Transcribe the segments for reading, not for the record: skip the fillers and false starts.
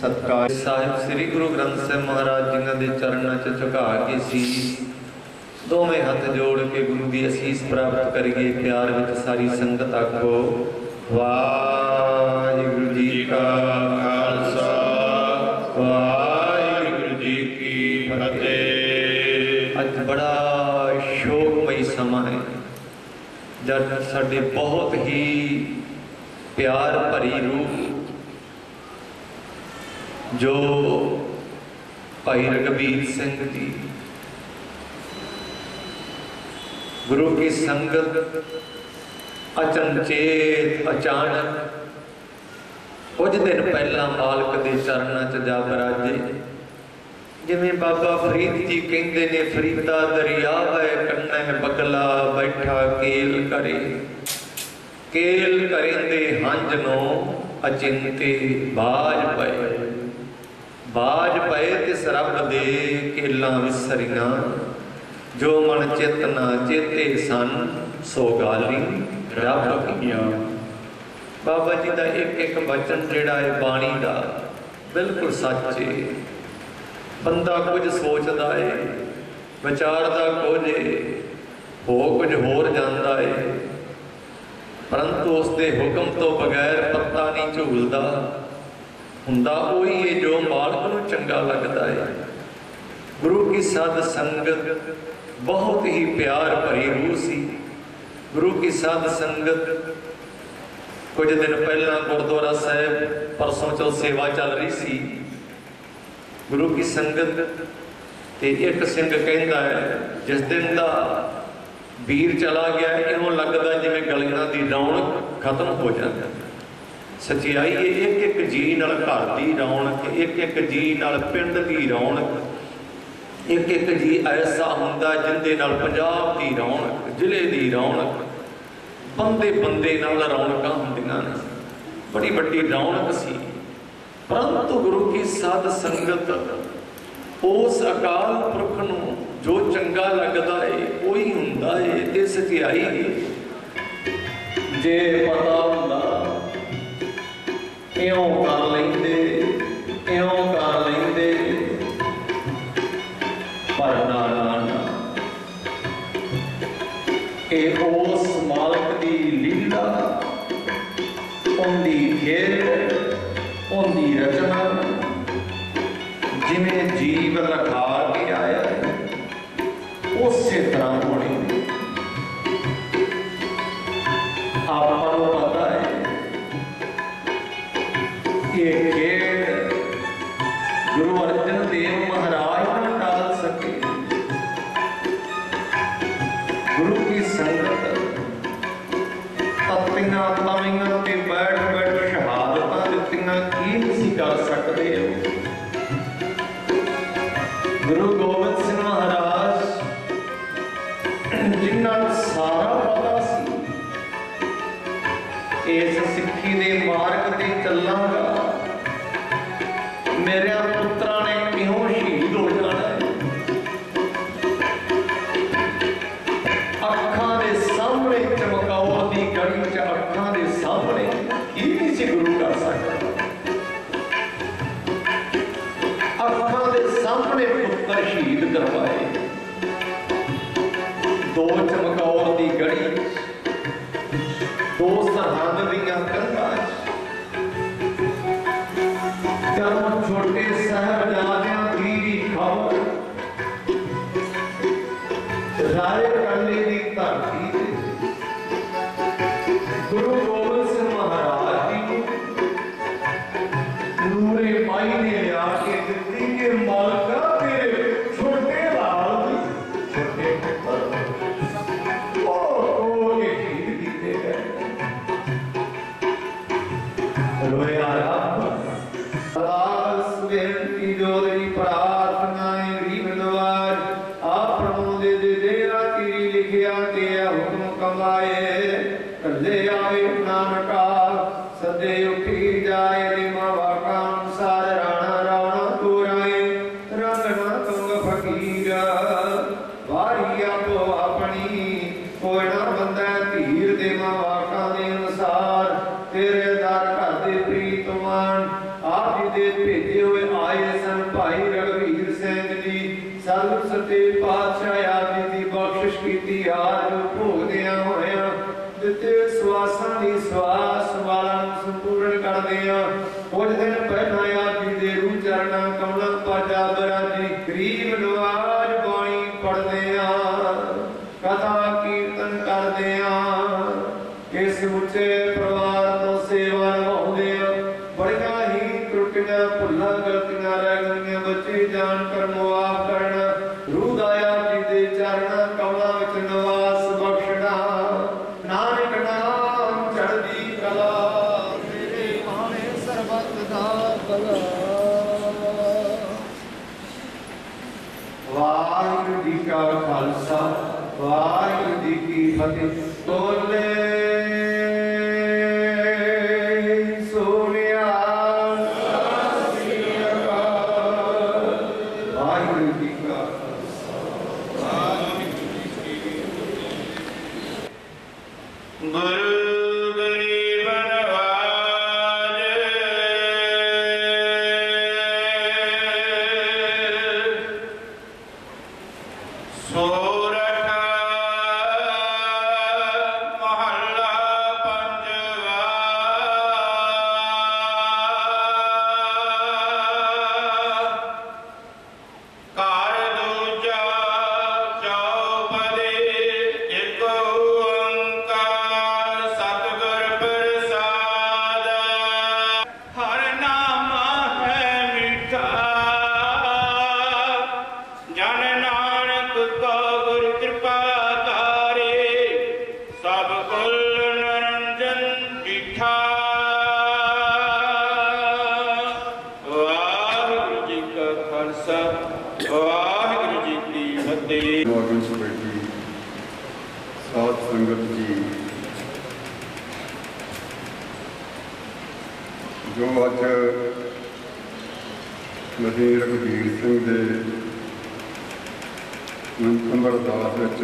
सत्कार साहिब श्री गुरु ग्रंथ साहिब महाराज जिन्हां दे चरणां च झुका के शीश दोवें हथ जोड़ के गुरु की असीस प्राप्त करिए। प्यार विच सारी संगत आखो वाहिगुरू जी का खालसा वाहिगुरू जी की फतेह। अज बड़ा शोकमई समा है जब साडे बहुत ही प्यार भरी रूह जो भाई रघबीर सिंह जी गुरु की संगत अचनचेत अचानक कुछ दिन पहला मालक के चरणों च जा बराजे। जिमें बाबा फरीद जी कहते ने फरीदा दरिया है कन्ने बगला बैठा केल करे दे हंज नो अचिंते बाज पए तिस रब दे केलां विसरियां जो मन चेतना चेते सन सो गाली रब किया। बाबा जी का एक एक वचन जिहड़ा है बाणी का बिल्कुल सच है। बंदा कुछ सोचता है विचारदा कुछ हो कुछ होर जाता है परंतु उसके हुक्म तो बगैर पत्ता नहीं झूलता। हुंदा उही है जो मालक नूं चंगा लगता है। गुरु की साध संगत बहुत ही प्यार भरी रूह सी। गुरु की साध संगत कुछ दिन पहला गुरुद्वारा साहब परसों चो सेवा चल रही सी। गुरु की संगत ते एक सिंह कहता है जिस दिन का वीर चला गया इनों लगता जिवें गलियां की रौनक खत्म हो जाती। सच्चाई है एक एक जी नाल घर की रौनक एक एक जी नाल पिंड की रौनक एक एक जी ऐसा हुंदा जिंदे नाल पंजाब की रौनक जिले की रौनक बंदे बंदे नाल रौनकां हुंदियां ने। बड़ी बड़ी रौनक सी परंतु गुरु की साध संगत उस अकाल पुरख नूं जो चंगा लगता है वही हुंदा है। ये सच्चाई है। जे पता हुंदा इउं कर लैंदे पर ना उस मालक की लीला उनकी खेल उनकी रचना जिमें जीव लखा के आया उस तरह होनी। आपको पता है ये खेल गुरु अर्जन देव महाराज न टाल सके। गुरु की संगत तत्तियां तवियां ते बैठ बैठ शहादतां दित्तियां की नहीं कर सकते। गुरु गोबिंद सिंह महाराज जिन्हां सारा पता सी इस सिक्खी दे मार्ग ते चलांगा मेरे पुत्रा ने क्यों शहीद हो जाना है। अखां दे सामने चमकाओ दी गली च अखां दे सामने की नहीं सी गुरु कर सकता। अखां दे सामने पुत्र शहीद करवाए दो चमकाओ दी गली दो सरहद दीयां कंधां जब छोटे साहबजादियां दी खबर राय कले दी धरती गुरु गोबिंद सिंह महाराज जी नूरे माई ने लिया के दित्ती के मालका तेरे छोटे लाल छोटे पुत्र ओ के शहीद कीते गए। रोया बेनती जोरी प्रार्थनाएं गरीब नवाज आपनों दे देरा की लिखिया ते हुक्म कमाए ले आवे नानका सदे उठी जाए निमा वाका अनुसार राणा राणा तोराए रंगना तुंग फकीर वारी आपो अपनी कोई ना बंदा धीर दे मा वाका दे अनुसार तेरे दर घर दे प्रीतमान आप जी दे भेजे ਸਮੁੱਚੇ ਪਰਿਵਾਰ ਤੋਂ ਸੇਵਾ ਨਿਭਾਉਂਦੇ ਆ। ਬੜੀਆਂ ਹੀ ਤਰੁੱਟੀਆਂ ਭੁੱਲਾਂ ਗਲਤੀਆਂ ਰਹਿ ਗਈਆਂ, ਬੱਚੇ ਜਾਣ ਕਰ ਮੁਆਫ ਕਰਨ। ਰੂਹ ਦਾਇਆ ਜੀ ਦੇ ਚਰਨਾਂ ਕਮਲਾਂ ਵਿੱਚ ਨਿਵਾਸ ਬਖਸ਼ਣਾ। ਨਾਨਕ ਨਾਮ ਚੜ੍ਹਦੀ ਕਲਾ, ਤੇਰੇ ਭਾਣੇ ਸਰਬੱਤ ਦਾ ਭਲਾ। ਵਾਹਿਗੁਰੂ ਜੀ ਕਾ ਖਾਲਸਾ, ਵਾਹਿਗੁਰੂ ਜੀ ਕੀ ਫਤਿਹ। ਬੋਲੇ ਸੋਨਿਆ ਸਤਿ ਸ੍ਰੀ ਅਕਾਲ। ਵਾਹਿਗੁਰੂ ਜੀ ਕਾ ਖਾਲਸਾ, ਵਾਹਿਗੁਰੂ ਜੀ ਕੀ ਫਤਿਹ। ਗੁਰੂ ਗਰੀਬ ਨਵਾਜ ਸੋਰਠ ਮਹੱਲਾ ਪੰਜਵਾ। ਘਰ ਦੂਜਾ ਚੌਪਦੇ, ਇਕ ਓੰਕਾਰ ਸਤਿਗੁਰ ਪ੍ਰਸਾਦ। ਹਰ ਨਾਮ ਹੈ ਮਿੱਠਾ, ਜਨ ਨਾਨਕ ਕੋ ਗੁਰ ਕਿਰਪਾ ਧਾਰੇ। ਸਭ ਕੁਲ ਨਿਰੰਜਨ ਡਿਠਾ। ਵਾਹਿਗੁਰੂ ਜੀ ਕਾ ਖਾਲਸਾ, ਵਾਹਿਗੁਰੂ ਜੀ ਕੀ ਫਤਿਹ। ਸਮਾਗਮ ਸਮੇਟੀ ਸਾਧ ਸੰਗਤ ਜੀ, ਜੋ ਅੱਜ ਮਹੀ ਰਘਬੀਰ ਸਿੰਘ ਦੇ ਨੰਬਰ ਦਾਸ ਵਿੱਚ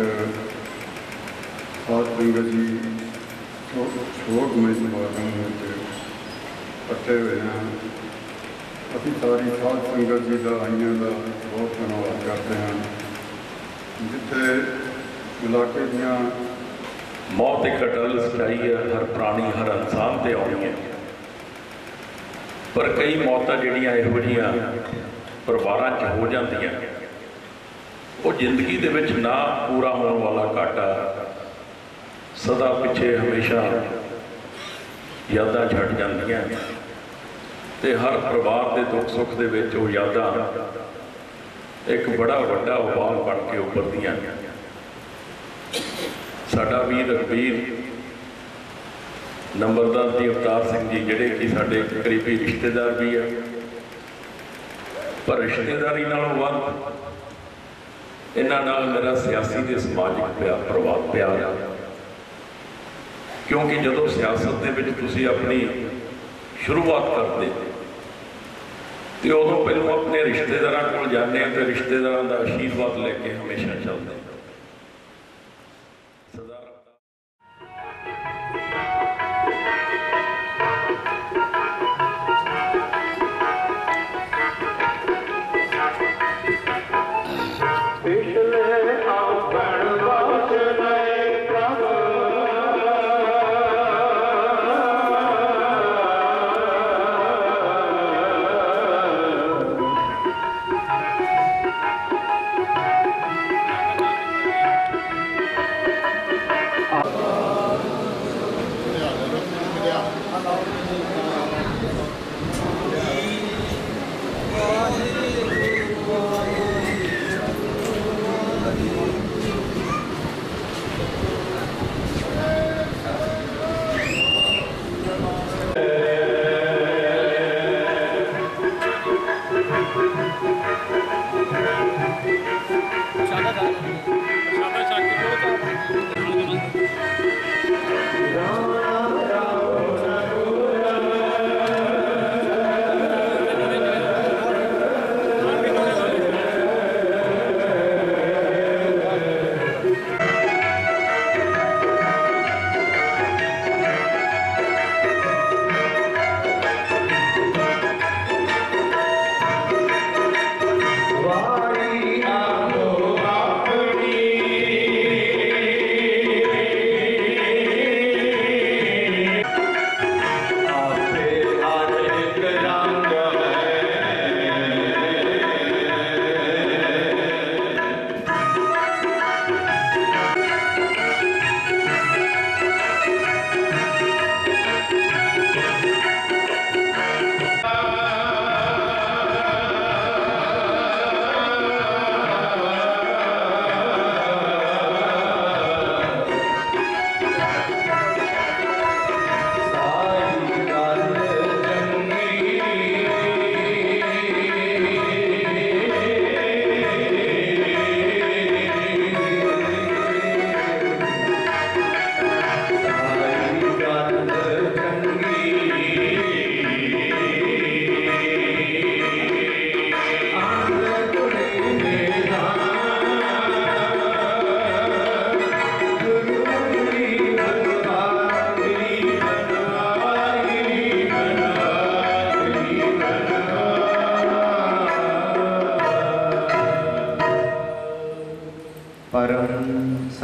ਸਾਧ ਸੰਗਤ ਜੀ ਸ਼ੋਕਮਈ ਸਮਾਗਮ ਵਿੱਚ ਇਕੱਠੇ ਹੋਏ ਹਾਂ। ਅਸੀਂ ਸਾਰੀ ਸਾਧ ਸੰਗਤ ਜੀ ਦਾ ਆਈਆਂ ਦਾ ਬਹੁਤ ਧੰਨਵਾਦ ਕਰਦੇ ਹਾਂ। ਜਿੱਥੇ ਇਲਾਕੇ ਦੀਆਂ ਮੌਤ ਇੱਕ ਅਟਲ ਸਚਾਈ ਹੈ, ਹਰ ਪ੍ਰਾਣੀ ਹਰ ਇਨਸਾਨ ਤੇ ਆਉਣੀ ਹੈ। ਪਰ ਕਈ ਮੌਤਾਂ ਜਿਹੜੀਆਂ ਇਹੋ ਜਿਹੀਆਂ ਪਰਿਵਾਰਾਂ 'ਚ ਹੋ ਜਾਂਦੀਆਂ, ਉਹ ਜ਼ਿੰਦਗੀ ਦੇ ਵਿੱਚ ਨਾ ਪੂਰਾ ਹੋਣ ਵਾਲਾ ਘਾਟਾ ਸਦਾ ਪਿੱਛੇ ਹਮੇਸ਼ਾ ਯਾਦਾਂ ਛੱਡ ਜਾਂਦੀਆਂ, ਤੇ ਹਰ ਪਰਿਵਾਰ ਦੇ ਦੁੱਖ ਸੁੱਖ ਦੇ ਵਿੱਚ ਉਹ ਯਾਦਾਂ ਇੱਕ ਬੜਾ ਵੱਡਾ ਉਬਾਲ ਬਣ ਕੇ ਉੱਭਰਦੀਆਂ। ਸਾਡਾ ਵੀਰ ਰਘਬੀਰ ਨੰਬਰਦਾਰ ਜੀ ਅਵਤਾਰ ਸਿੰਘ ਜੀ, ਜਿਹੜੇ ਕਿ ਸਾਡੇ ਕਰੀਬੀ ਰਿਸ਼ਤੇਦਾਰ ਵੀ ਆ, ਪਰ ਰਿਸ਼ਤੇਦਾਰੀ ਨਾਲੋਂ ਵੱਧ ਇਹਨਾਂ ਨਾਲ ਮੇਰਾ ਸਿਆਸੀ ਤੇ ਸਮਾਜਿਕ ਪਿਆਰ ਆ। ਕਿਉਂਕਿ ਜਦੋਂ ਸਿਆਸਤ ਦੇ ਵਿੱਚ ਤੁਸੀਂ ਆਪਣੀ ਸ਼ੁਰੂਆਤ ਕਰਦੇ ਤੇ ਉਦੋਂ ਪਹਿਲਾਂ ਆਪਣੇ ਰਿਸ਼ਤੇਦਾਰਾਂ ਕੋਲ ਜਾਂਦੇ ਤੇ ਰਿਸ਼ਤੇਦਾਰਾਂ ਦਾ ਆਸ਼ੀਰਵਾਦ ਲੈ ਕੇ ਹਮੇਸ਼ਾ ਚੱਲਦੇ।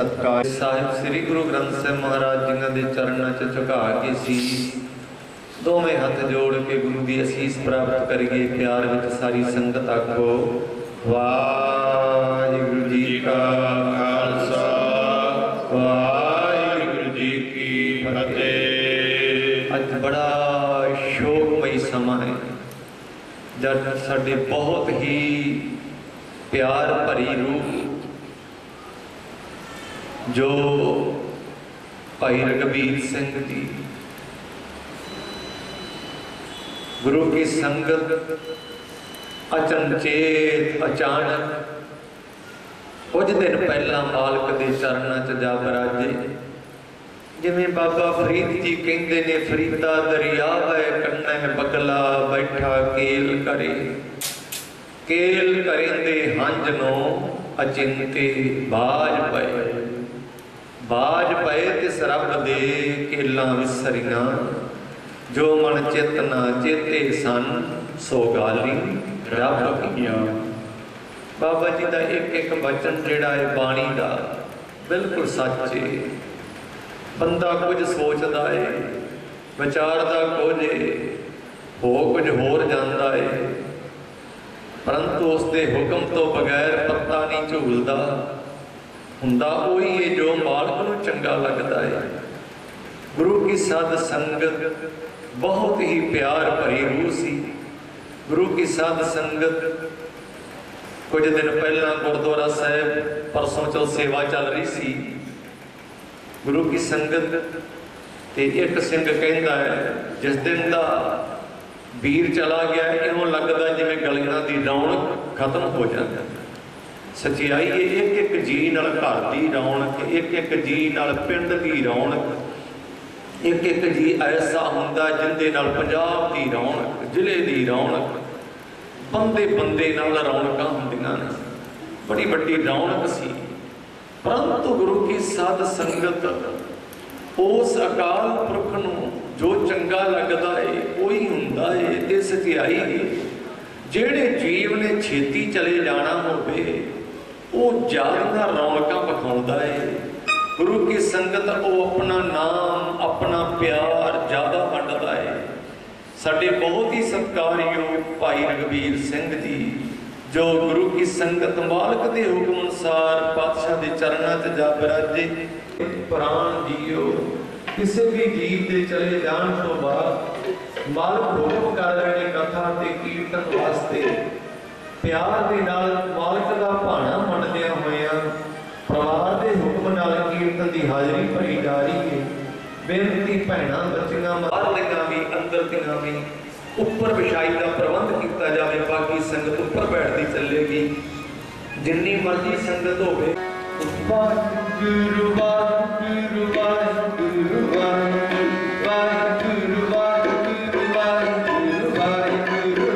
सत्कार साहिब श्री गुरु ग्रंथ साहिब महाराज जिन्हां दे चरणों च झुका के सीस दोवें हथ जोड़ के गुरु की असीस प्राप्त करिए। प्यार विच सारी संगत आखो वाहिगुरू जी का खालसा वाहिगुरू जी की फतेह। अज बड़ा शोकमई समा है जब साडे बहुत ही प्यार भरी रूह जो भाई रघबीर सिंह जी गुरु की संगत अचनचेत अचानक कुछ दिन पहला मालक के चरणों च जा बराजे। जिमें बाबा फरीद जी कहते ने फरीदा दरिया है कन्ने बगला बैठा केल करे हंज नो अचिंते बाज पए तिस रब दे केलां विसरियां जो मन चेतना चेते सन सो गाली रब कीआं। बाबा जी का एक एक वचन जिहड़ा है बाणी का बिल्कुल सच है। बंदा कुछ सोचता है विचारदा कुछ हो कुछ होर जाता है परंतु उसके हुक्म तो बगैर पत्ता नहीं झूलता हुंदा उही है जो मालक नूं चंगा लगता है। गुरु की साध संगत बहुत ही प्यार भरी रूह सी। गुरु की साध संगत कुछ दिन पहला गुरुद्वारा साहिब परसों चो सेवा चल रही सी। गुरु की संगत ते एक सिंह कहता है जिस दिन का वीर चला गया इनों लगता जिवें गलियां की रौनक खत्म हो जाती। सच्चाई है एक एक जी नाल घर की रौनक एक एक जी नाल पिंड की रौनक एक एक जी ऐसा हुंदा जिंदे नाल पंजाब की रौनक जिले की रौनक बंदे बंदे नाल रौनकां हुंदियां ने। बड़ी वड्डी रौनक सी परंतु गुरु की साध संगत उस अकाल पुरख नूं जो चंगा लगता है वही हुंदा है। ते सच्चाई है जिहड़े जीव ने छेती चले जाना होवे वो ज़्यादा रौनकां विखाउंदा है। गुरु की संगत वो अपना नाम अपना प्यार ज़्यादा वंडदा है। साडे बहुत ही सत्कारयोग भाई रघबीर सिंह जी जो गुरु की संगत मालक के हुक्म अनुसार पातशाह के चरणों च जा बिराजे। प्राण जियो किसी भी जीव के चले जाने तो बाद मालक हुक्म कर रहे हैं कथा ते कीर्तन वास्ते प्यार के नाल मालक का भाना मनदिया होया परिवार के हुक्म नाल कीर्तन की हाजरी भरी जा रही है। बेनती भैणां बच्चियां बाहरलियां भी अंदरलियां भी उपर विछाई का प्रबंध किया जाए। बाकी संगत उपर बैठती चलेगी जिन्नी मर्जी संगत होवे। वाहिगुरू वाहिगुरू वाहिगुरू वाहिगुरू वाहिगुरू वाहिगुरू वाहिगुरू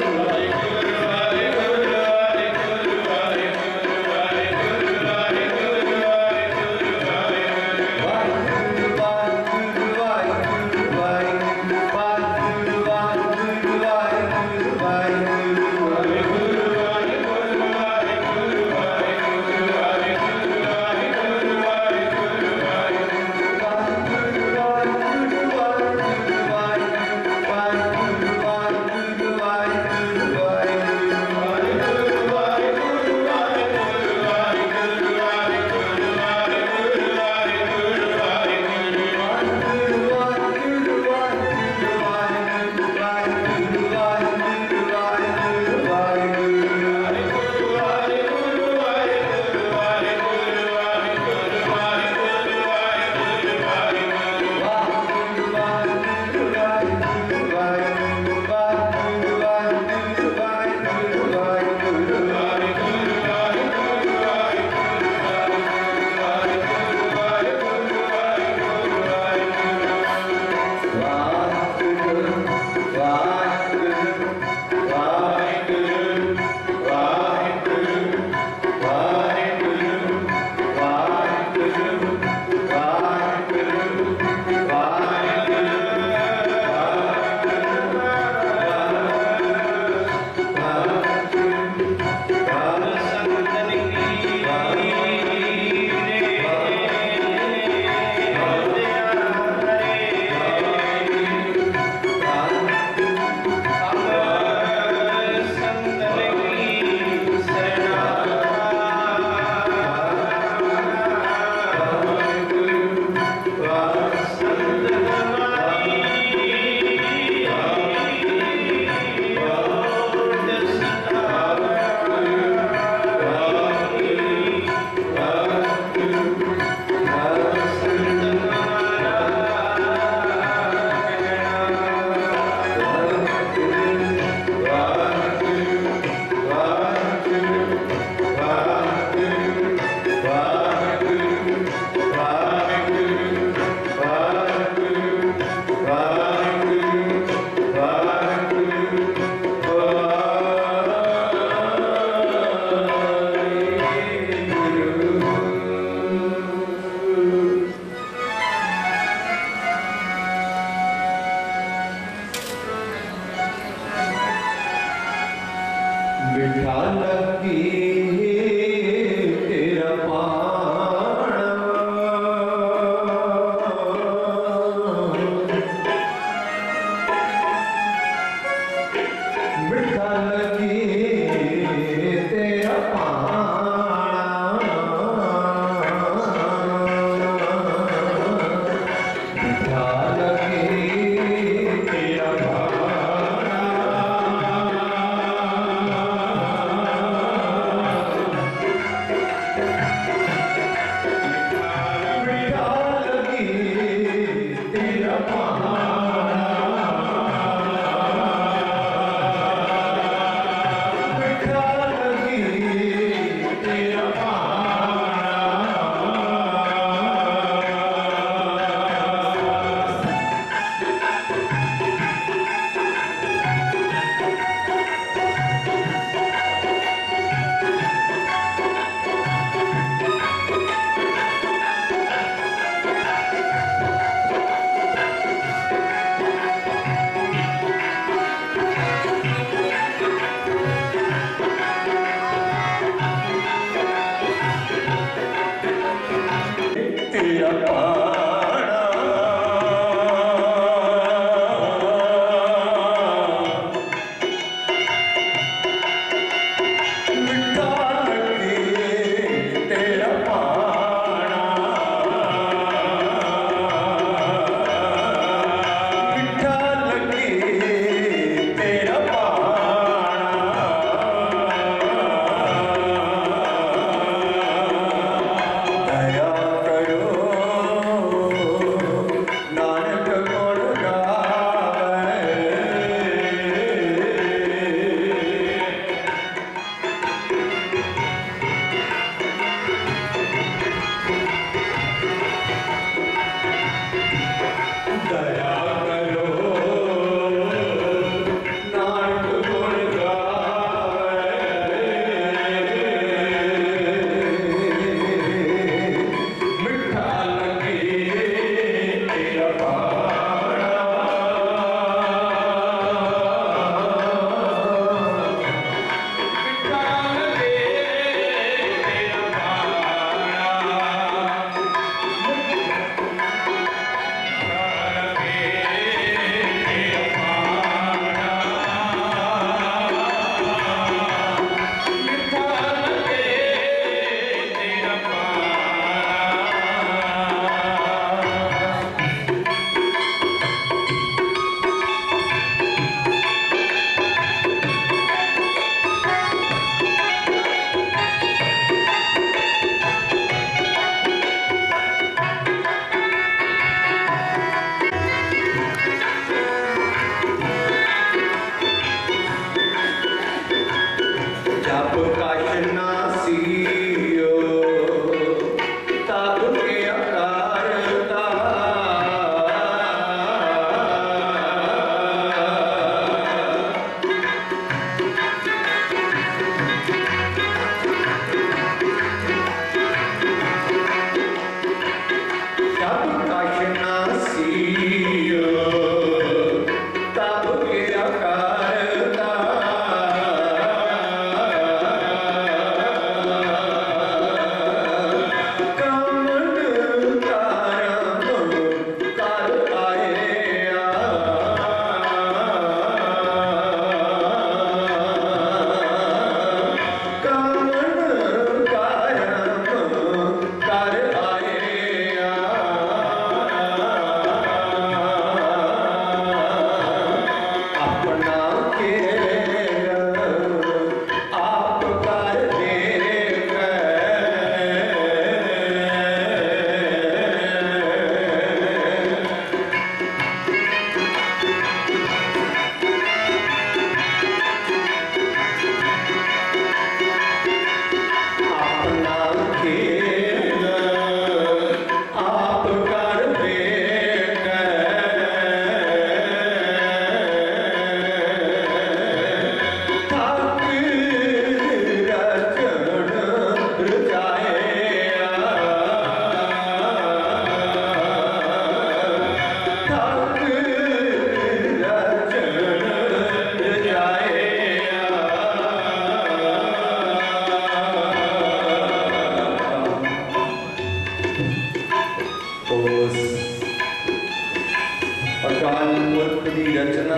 अकाल पुरख की रचना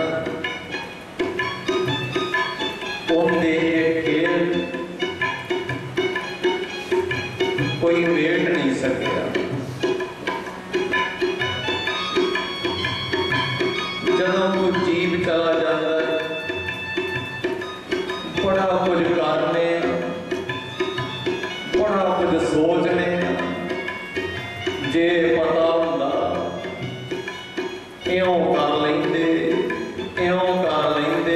उनके खेल कोई वेट नहीं सकिया। जदों कोई जीव चला जाता है बड़ा कुछ करने बड़ा कुछ सोचने जे पता होंदा इयों कर लेंदे इयों कर लेंदे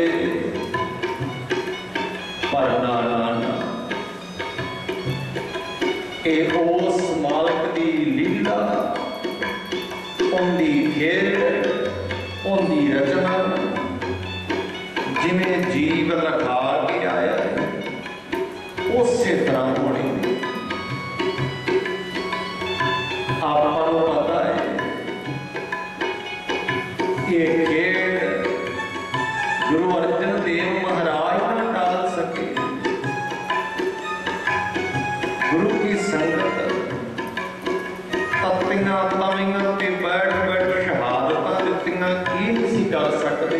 पर ना ना ना ये उस मालक की लीला उनकी खेल उनकी रचना जिन्हें जीव लखा के आया उस तरह होनी। आपको पता है ये खेल गुरु अर्जन देव महाराज न डाल सके। गुरु की संगत तत्तियां तवियां ते बैठ बैठ शहादतां दित्तियां की नहीं कर सकते।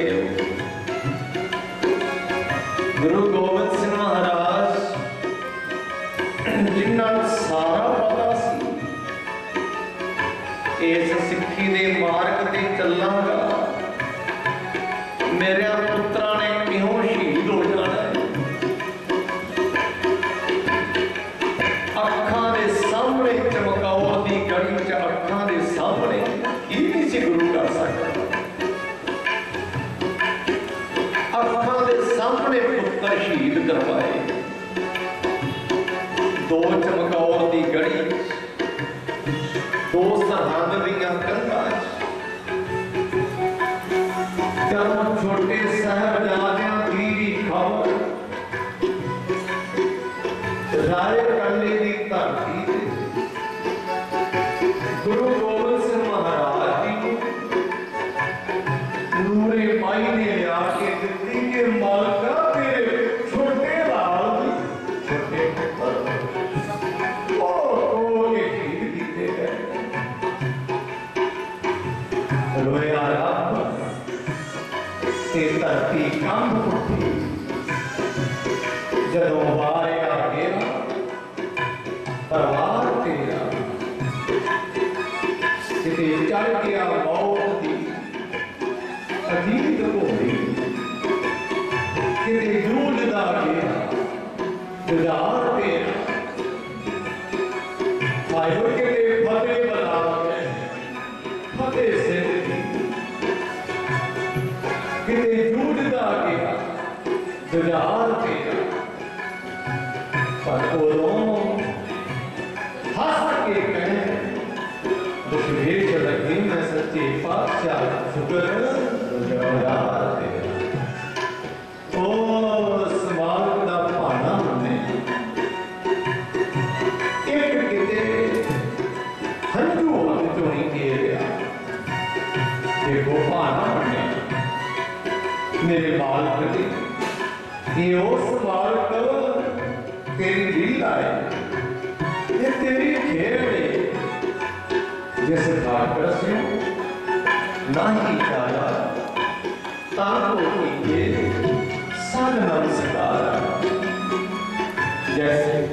गुरु गोबिंद सिंह महाराज जिन्होंने सारा पता सी इस सिक्खी दे मार्ग ते चलांगा मेरे पुत्रा ने क्यों शहीद हो जाना है। अखां दे सामने चमकाओ दी गड़ी च अखां दे सामने की नहीं सी गुरु कर सकता। अखां दे सामने पुत्र शहीद करवाए दो चमकाओ दी गड़ी दो सरहद दीयां कंधां जब छोटे साहबजादियां दी भी खबर राय कले दी धरती गुरु गोबिंद सिंह महाराज जी नूरे माई ने लिया के दित्ती के मालका तेरे छोटे लाल दी छोटे पुत्र ओ के शहीद कीते गए। रोया रब ते धरती कंब उठी जदों वारिया गया परवार तेरा किते चढ़ गया मौत दी अजीत घोड़ी किते जूझदा गया जुझार तेरा आयो किते फतेह बना फतेह सिंह किते जूझदा गया जुझार तेरा पर उदों हंस के कहें दुष्वेश लगी मैं सच्चे पातशाह शुक्र जुझार तेरा। ओ समाज का भाना हमने एक किते हंजू हथ चो नहीं घेरिया देखो भाना हमने मेरे मालिक जी ये उस मालिक तेरी लीला है ये तेरी खेल है जिस ठाकर से नहीं जाया ताको कीजिए सद नमस्कार जैसे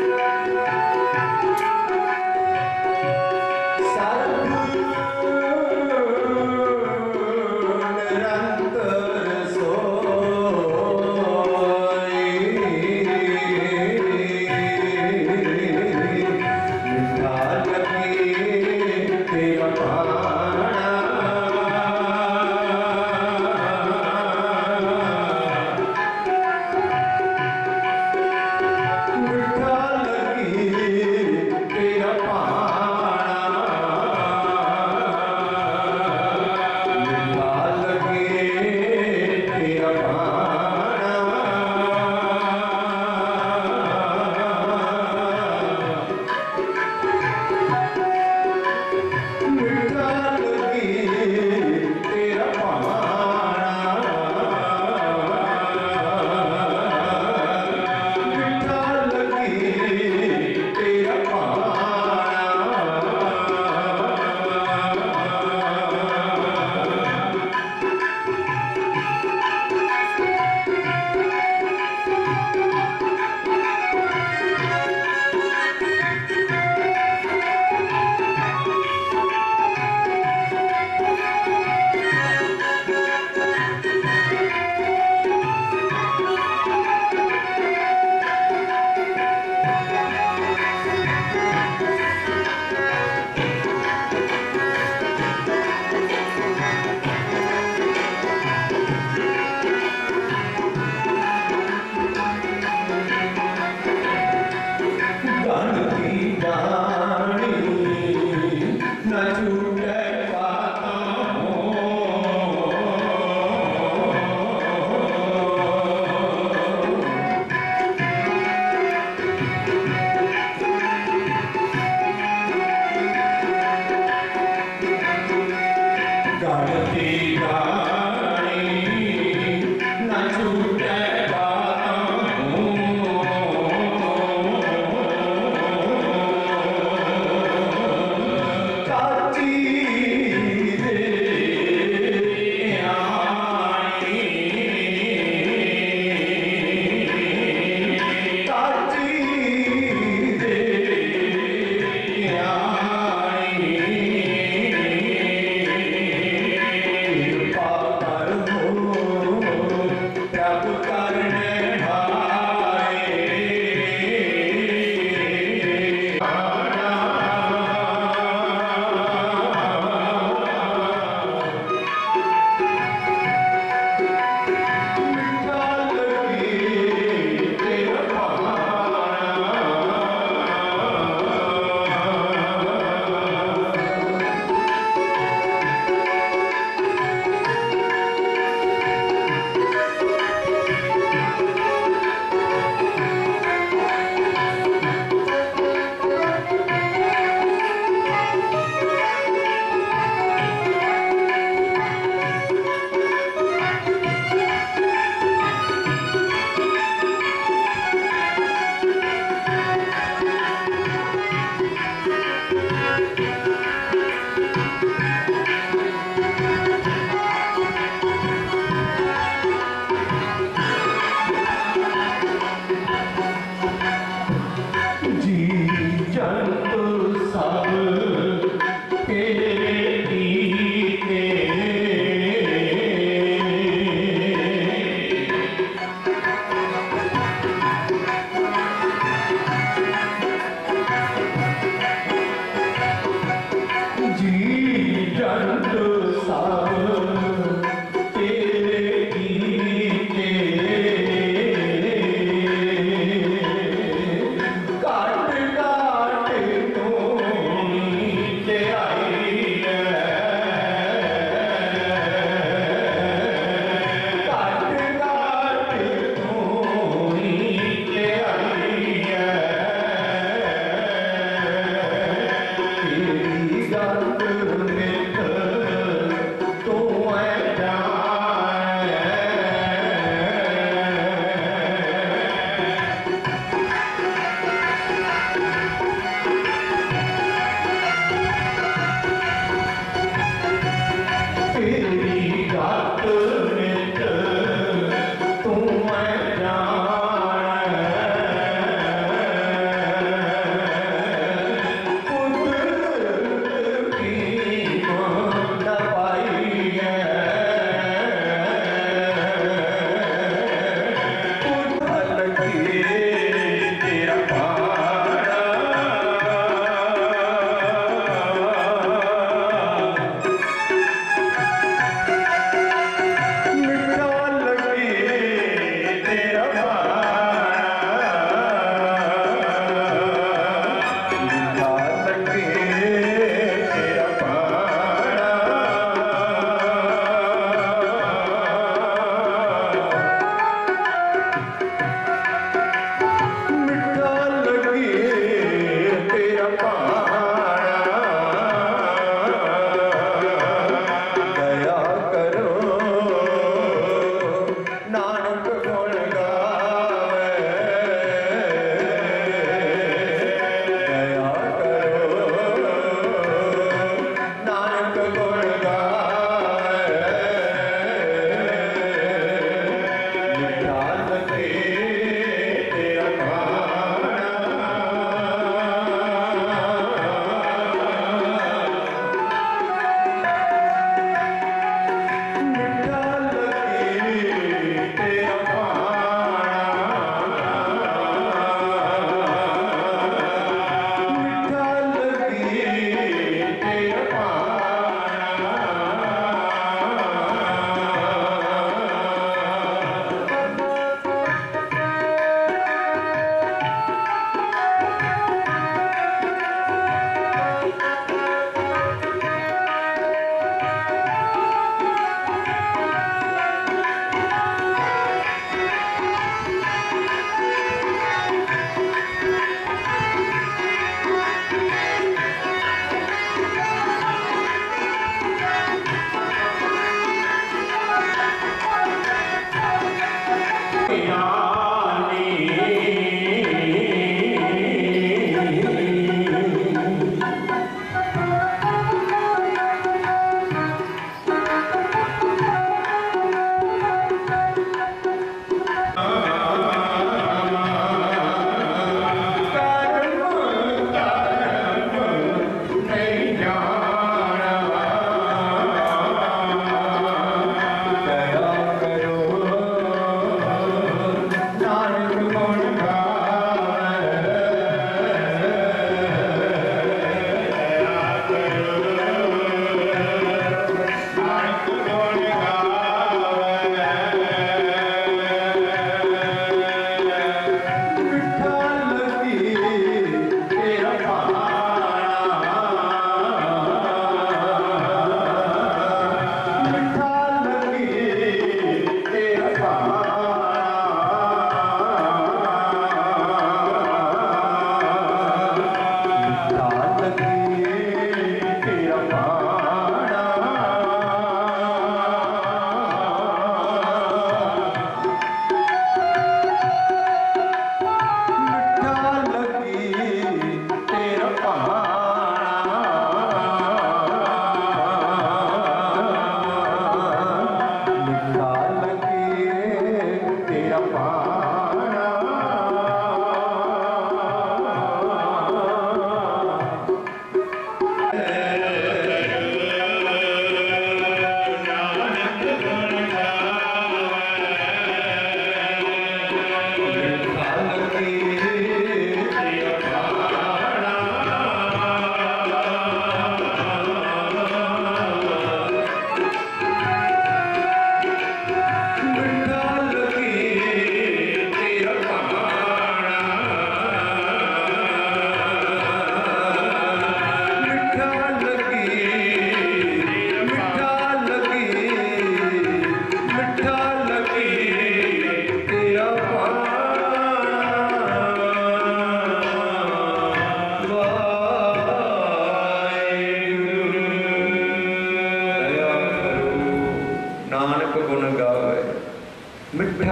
काट काट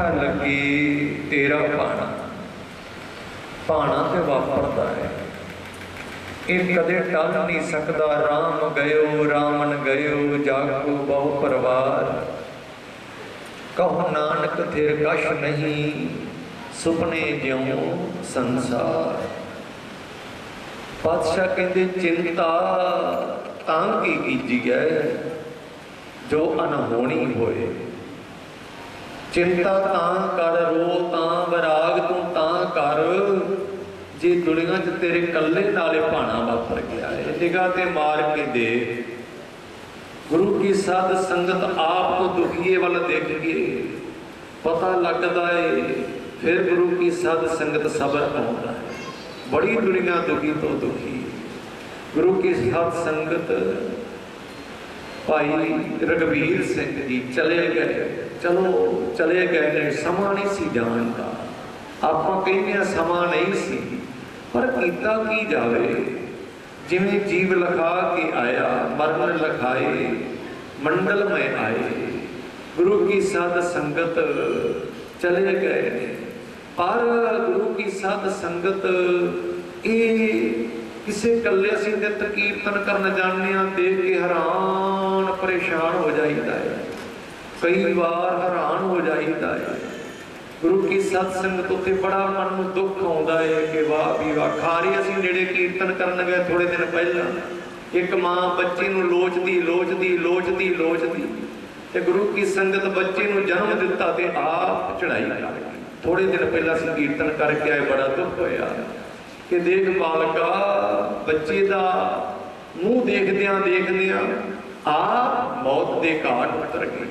ਮਿੱਠਾ ਲੱਗੇ तेरा भाणा। भाणा ते वापरदा है, ਇਹ ਕਦੇ ਟਲ नहीं सकदा। राम गयो रामन गयो जागो बहु परवार। कहो नानक थिर कछ नहीं सुपने ज्यों संसार। पातशाह कहते चिंता तां की कीजी है जो अनहोनी होए। चिंता तां कर रो तां वैराग तू तां कर जे दुनिया च तेरे कल्ले नाले भाणा वापर गया है। निगाह ते मार के देख, गुरु की साध संगत आप तो दुखिए वाल देख के पता लगता है। फिर गुरु की साध संगत सबर आउंदा है। बड़ी दुनिया दुखी तो दुखी। गुरु की साध संगत भाई रघबीर सिंह जी चले गए। चलो चले गए ने, समा नहीं सी जानता। आप कहने समा नहीं सी, पर कीता की जावे। जिवें जीव लखा के आया मरण लखाए मंडल में आए। गुरु की साध संगत चले गए ने, पर गुरु की साध संगत ये किसे कल्ले असीं नित कीर्तन करन जाने देख के हैरान परेशान हो जाइदा है। कई बार हैरान हो जाइदा है। गुरु की सत्संगत उत्ते बड़ा मन में दुख आउंदा है कि वाह भी वाह। खारी असीं नेड़े कीर्तन करन गए थोड़े दिन पहला, एक माँ बच्चे नूं लोचदी लोचदी लोचदी लोचदी ते गुरु की संगत बच्चे नूं जन्म दिता ते आप चढ़ाई कर गई। थोड़े दिन पहला असीं कीर्तन करके आए, बड़ा दुख होया कि देख बालका बच्चे दा मूँह देखदियां देखदियां आप मौत दे घाट उतर गए।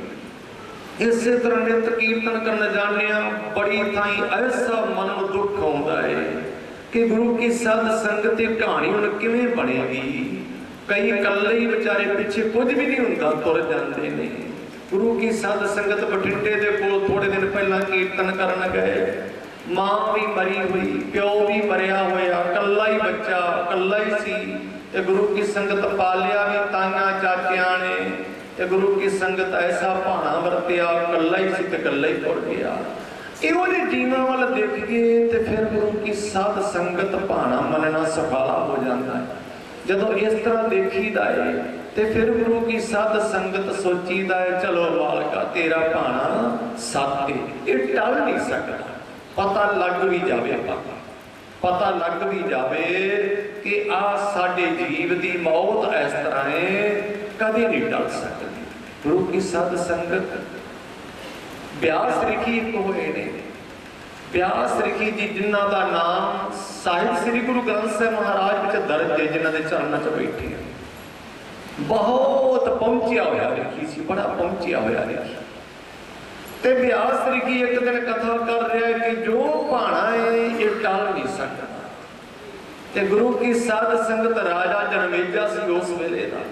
इस तरह नित कीर्तन करना जाने बड़ी थाई ऐसा मन में दुख आउंदा है कि गुरु की साध संगत कहानी हुण किवें बनेगी। कई कल्ले ही बेचारे पिछे कुछ भी नहीं हुंदा तुर जाते ने। गुरु की साध संगत बठिंडे दे कोल थोड़े दिन पहला कीर्तन करन गए। मां भी मरी हुई, प्यो भी मरिया होया, कल्ला ही बच्चा कल्ला ही सी ते गुरु की संगत पालिया भी ताइयां चाचियां ने ते गुरु की संगत ऐसा भाणा वरतिया कल्ला ही सी ते कल्ला ही तुर गया। इहो जे जीवां वाल देख के ते फिर गुरु की साध संगत भाणा मनना सफाला हो जाता है। जदों इस तरह देखीदा है ते फिर गुरु की साध संगत सोचीदा है चलो बालका तेरा भाणा सत्य ये टल नहीं सकता। पता लग भी जावे, पता लग भी जावे कि आ साडे जीव की मौत इस तरह है कभी नहीं टल सकती। गुरु की साध संगत ब्यास रिखी एक होए ने। ब्यास रिखी जी जिन्हां दा नाम साहिब श्री गुरु ग्रंथ साहिब महाराज विच दर्ज है, जिन्हां दे चरणों च बैठे हैं। बहुत पहुंचिया होया रिखी सी, बड़ा पहुंचिया होया रिखी। ते ब्यास रिखी एक दिन कथा कर रहा है कि जो भाणा है ये टल नहीं सकता। ते गुरु की साध संगत राजा जनमेजा सी उस वेले दा।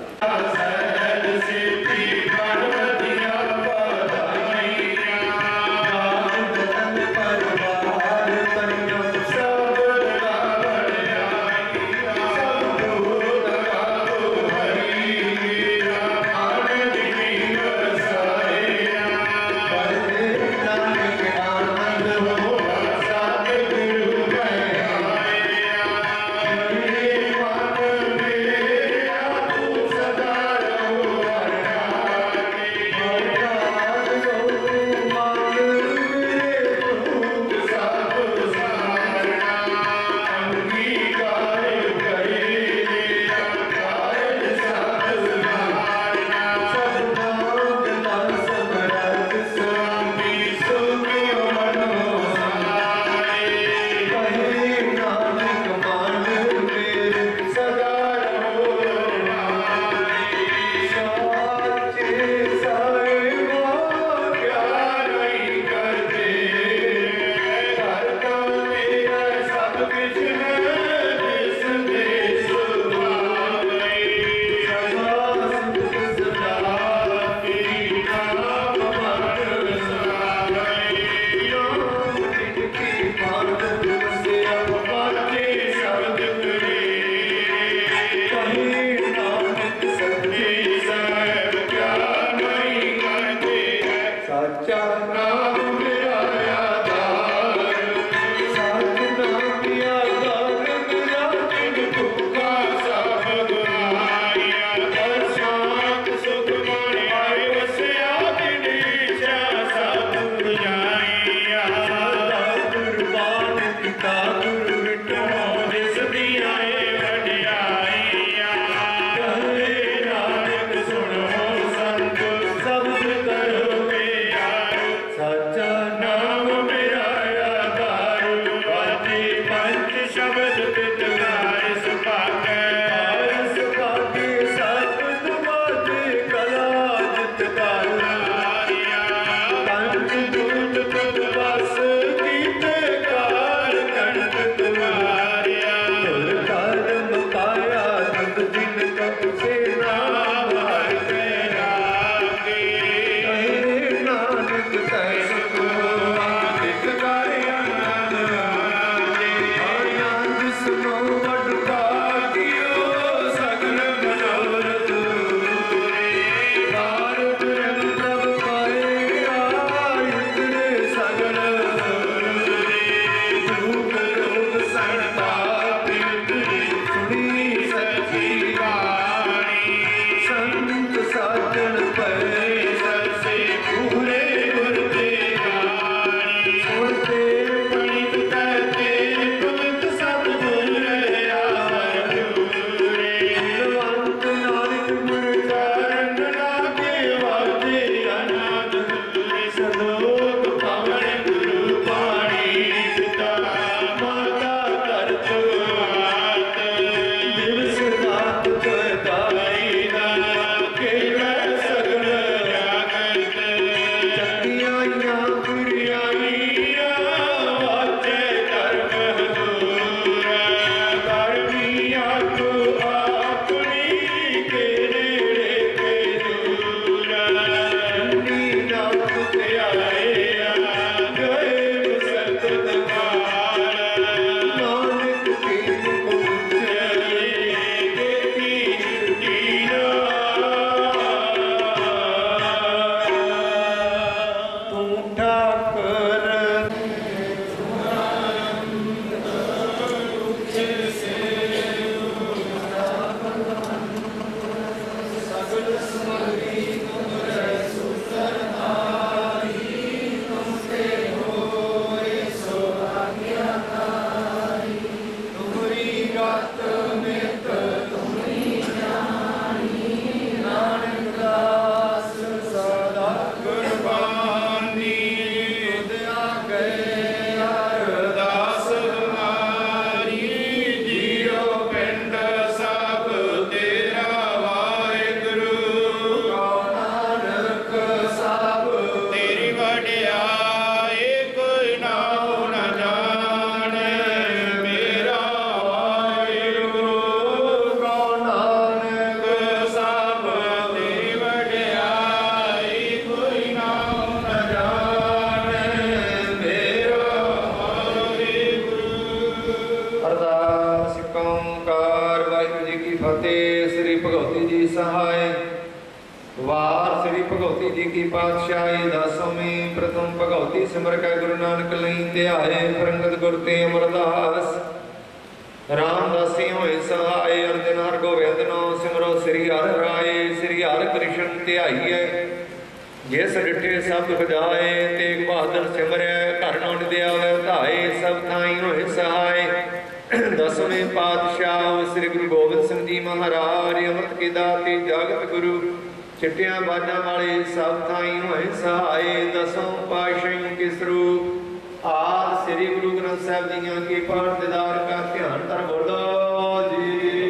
पातशाही दासोमी प्रथम भगवती सिमर कै गुरु नानक लई ध्याए फरंगत गुर ते अमरदास रामदासी होए सहाय अर्जन हर गोविंद नो सिमरो श्री हर राय श्री हर कृष्ण ध्याईए जिस डिठे सब बजाए तेग बहादुर सिमरै घर नौन दियावे धाए सब थाई होए सहाय दसवें पातशाह श्री गुरु गोबिंद सिंह जी महाराज अमृत की दाती जगत गुरु चिट्टियां बाजा वाले सब थाई होए सहाय दसों पातशाही के स्वरूप आद श्री गुरु ग्रंथ साहिब जी की पाठ दीदार का ध्यान कर बोलो जी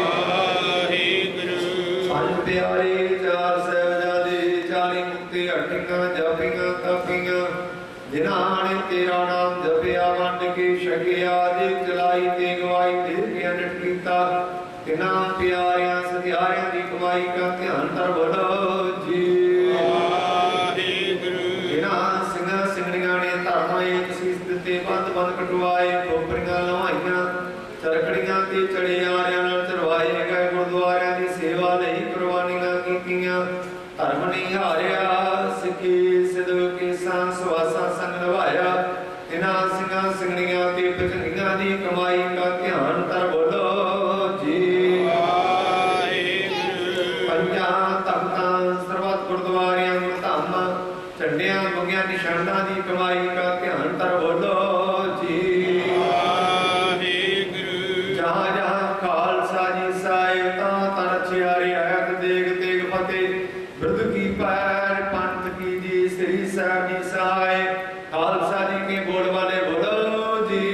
पंज प्यारे चार साहिबजादे 40 मुक्ति अठियां जापियां तापियां जिन्हां तेरा नाम जपिया वंड के छकिया जी चलाई ते गवाई ते ज्ञान कीता तिना प्यारियां सत्यारियां दी कमाई का ध्यान कर बोलो जी जिन्हां सिंघां सिंगड़ियां ने धर्मां एक सीस दिते बंद बंद कटवाए खोपरियां लवाइयां चरखड़ियां ते चढ़े आरियां नाल चरवाए गए गुरुद्वारियां दी सेवा लई कुर्बानियां कीतियां धर्म नहीं हारिया सिक्खी सिद्ध के सांस वासा संग निभाया तिना सिंघां सिंगड़ियां ते भजनियां दी कमाई का ध्यान कर बोलो जी गुरुद्वारियां धाम झंडियां बगियां निशाना दी कमाई का ध्यान कर बोलो जी जहाँ जहाँ खालसा जी साए ता छियारी आयत देग तेग फतेह बिरद की पैर पंथ की जी श्री साहब जी सहाय खालसा जी के बोल वाले बोलो जी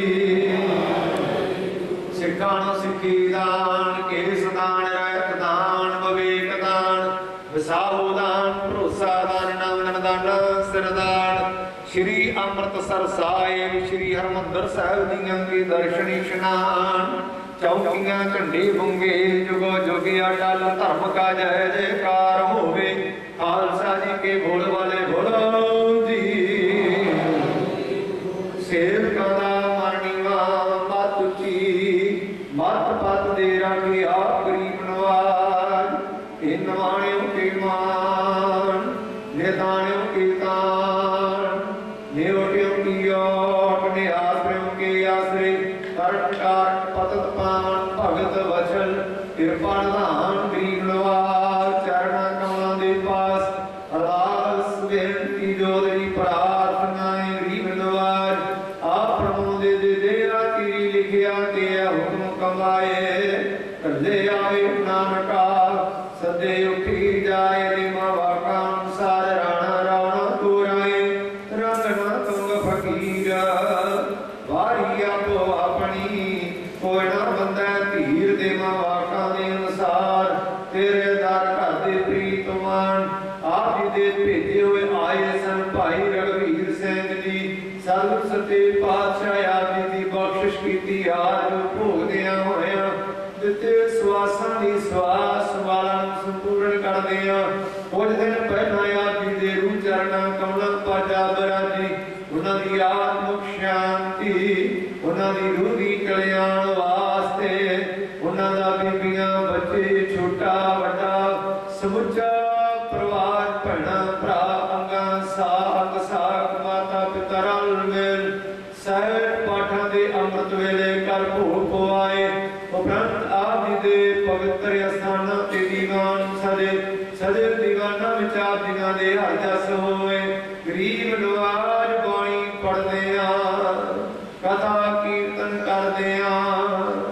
सिखानो सिखी दान केस दान रैत दान विवेक दान विसाहु दान भरोसा दान नाम दान सिरदान श्री अमृतसर साहिब श्री हरमंदर साहिब जी के दर्शन इशनान चौकियां झंडे बुंगे जुगो जोगिया डाल धर्म का जय जयकार होवे खालसा जी के बोल वाले बोलो जी सेवका दा मरनीवा मत उची मत पत दे राखी आप गरीब नवाज इन नवाणियों के मान निदानियों के तान नियोटियों की ओट ने आश्रयों के आश्रय कर्ट काट पतत पावन भगत वचन कृपण धान गरीब नवाज चरणा कमलों दे पास अरदास बेनती जोदरी प्रार्थनाएं गरीब नवाज आप प्रभु दे आखिरी लिखिया ते हुक्म कमाए कंदे आवे नानका सदे उठी जाए निमा वाका अनुसार राणा रावण तोराए रंगना तुंग फकीर वारी आपो अपनी कोई ना बंदा धीर दे मां वाका दे अनुसार तेरे दर घर दे प्रीतमान आप जी दे भेजे हुए आए सन भाई रघुवीर सिंह जी सत सते पातशाह आप जी दी बख्शिश कीती आज भोगदियां होया दिते सवासां दी सवास वाला संपूर्ण कर दिया कुछ दिन पहला आप जी दे रूह चरणा कमलां पाजा बराजी उन्हां दी आत्मिक शांति उन्हां दी रूह दी कल्याण वास्ते उन्हां दा बीबियां बच्चे छोटा वड्डा समुचा परिवार भैणा भरा अंगा साग साग माता पिता रल मिल सहज पाठां दे अमृत वेले कर भोग पवाए उपरंत आप जी दे पवित्र अस्थानां ते दीवान सदे सदे दीवाना विच आप जिन्हां दे हर जस होए गरीब नवाज बाणी पढ़दे कथा कीर्तन करदे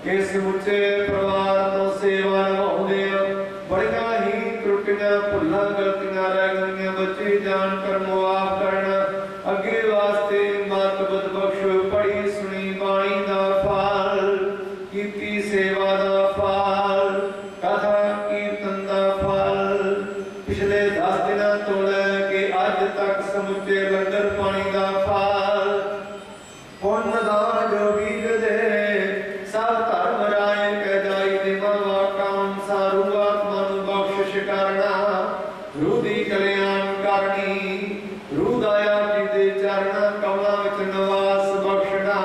ਕਿ ਸਮੁੱਚੇ ਪਰਿਵਾਰ ਤੋਂ ਸੇਵਾ ਨਿਭਾਉਂਦੇ ਆ। ਬੜੀਆਂ ਹੀ ਤਰੁੱਟੀਆਂ ਭੁੱਲਾਂ ਗਲਤੀਆਂ ਰਹਿ ਗਈਆਂ, ਬੱਚੇ ਜਾਣ ਕਰ ਮੁਆਫ ਕਰਨ, ਅੱਗੇ ਵਾਸਤੇ ਮਤ ਬਦ ਬਖਸ਼ੋ। ਪੜੀ ਸੁਣੀ ਬਾਣੀ ਦਾ ਫਲ, ਕੀਤੀ ਸੇਵਾ ਦਾ ਫਲ, ਕਥਾ ਕੀਰਤਨ ਦਾ ਫਲ, ਪਿਛਲੇ 10 ਦਿਨਾਂ ਤੋਂ ਲੈ ਕੇ ਅੱਜ ਤੱਕ ਸਮੁੱਚੇ ਲੰਗਰ ਪਾਣੀ ਦਾ ਫਲ, ਪੁੰਨ ਦਾਨ ਜੋ ਬੀਜਦੇ ਸਭ ਧਰਮ ਰਾਏ ਕਹਿ ਜਾਈ ਦੇਵਾ ਵਾਕਾਂ ਅਨੁਸਾਰ ਆਤਮਾ ਨੂੰ ਬਖਸ਼ਿਸ਼ ਕਰਨਾ, ਰੂਹ ਦੀ ਕਲਿਆਣ ਕਰਨੀ, ਰੂਹ ਦਾਇਆ ਜੀ ਦੇ ਚਰਨਾਂ ਕਮਲਾਂ ਵਿੱਚ ਨਿਵਾਸ ਬਖਸ਼ਣਾ,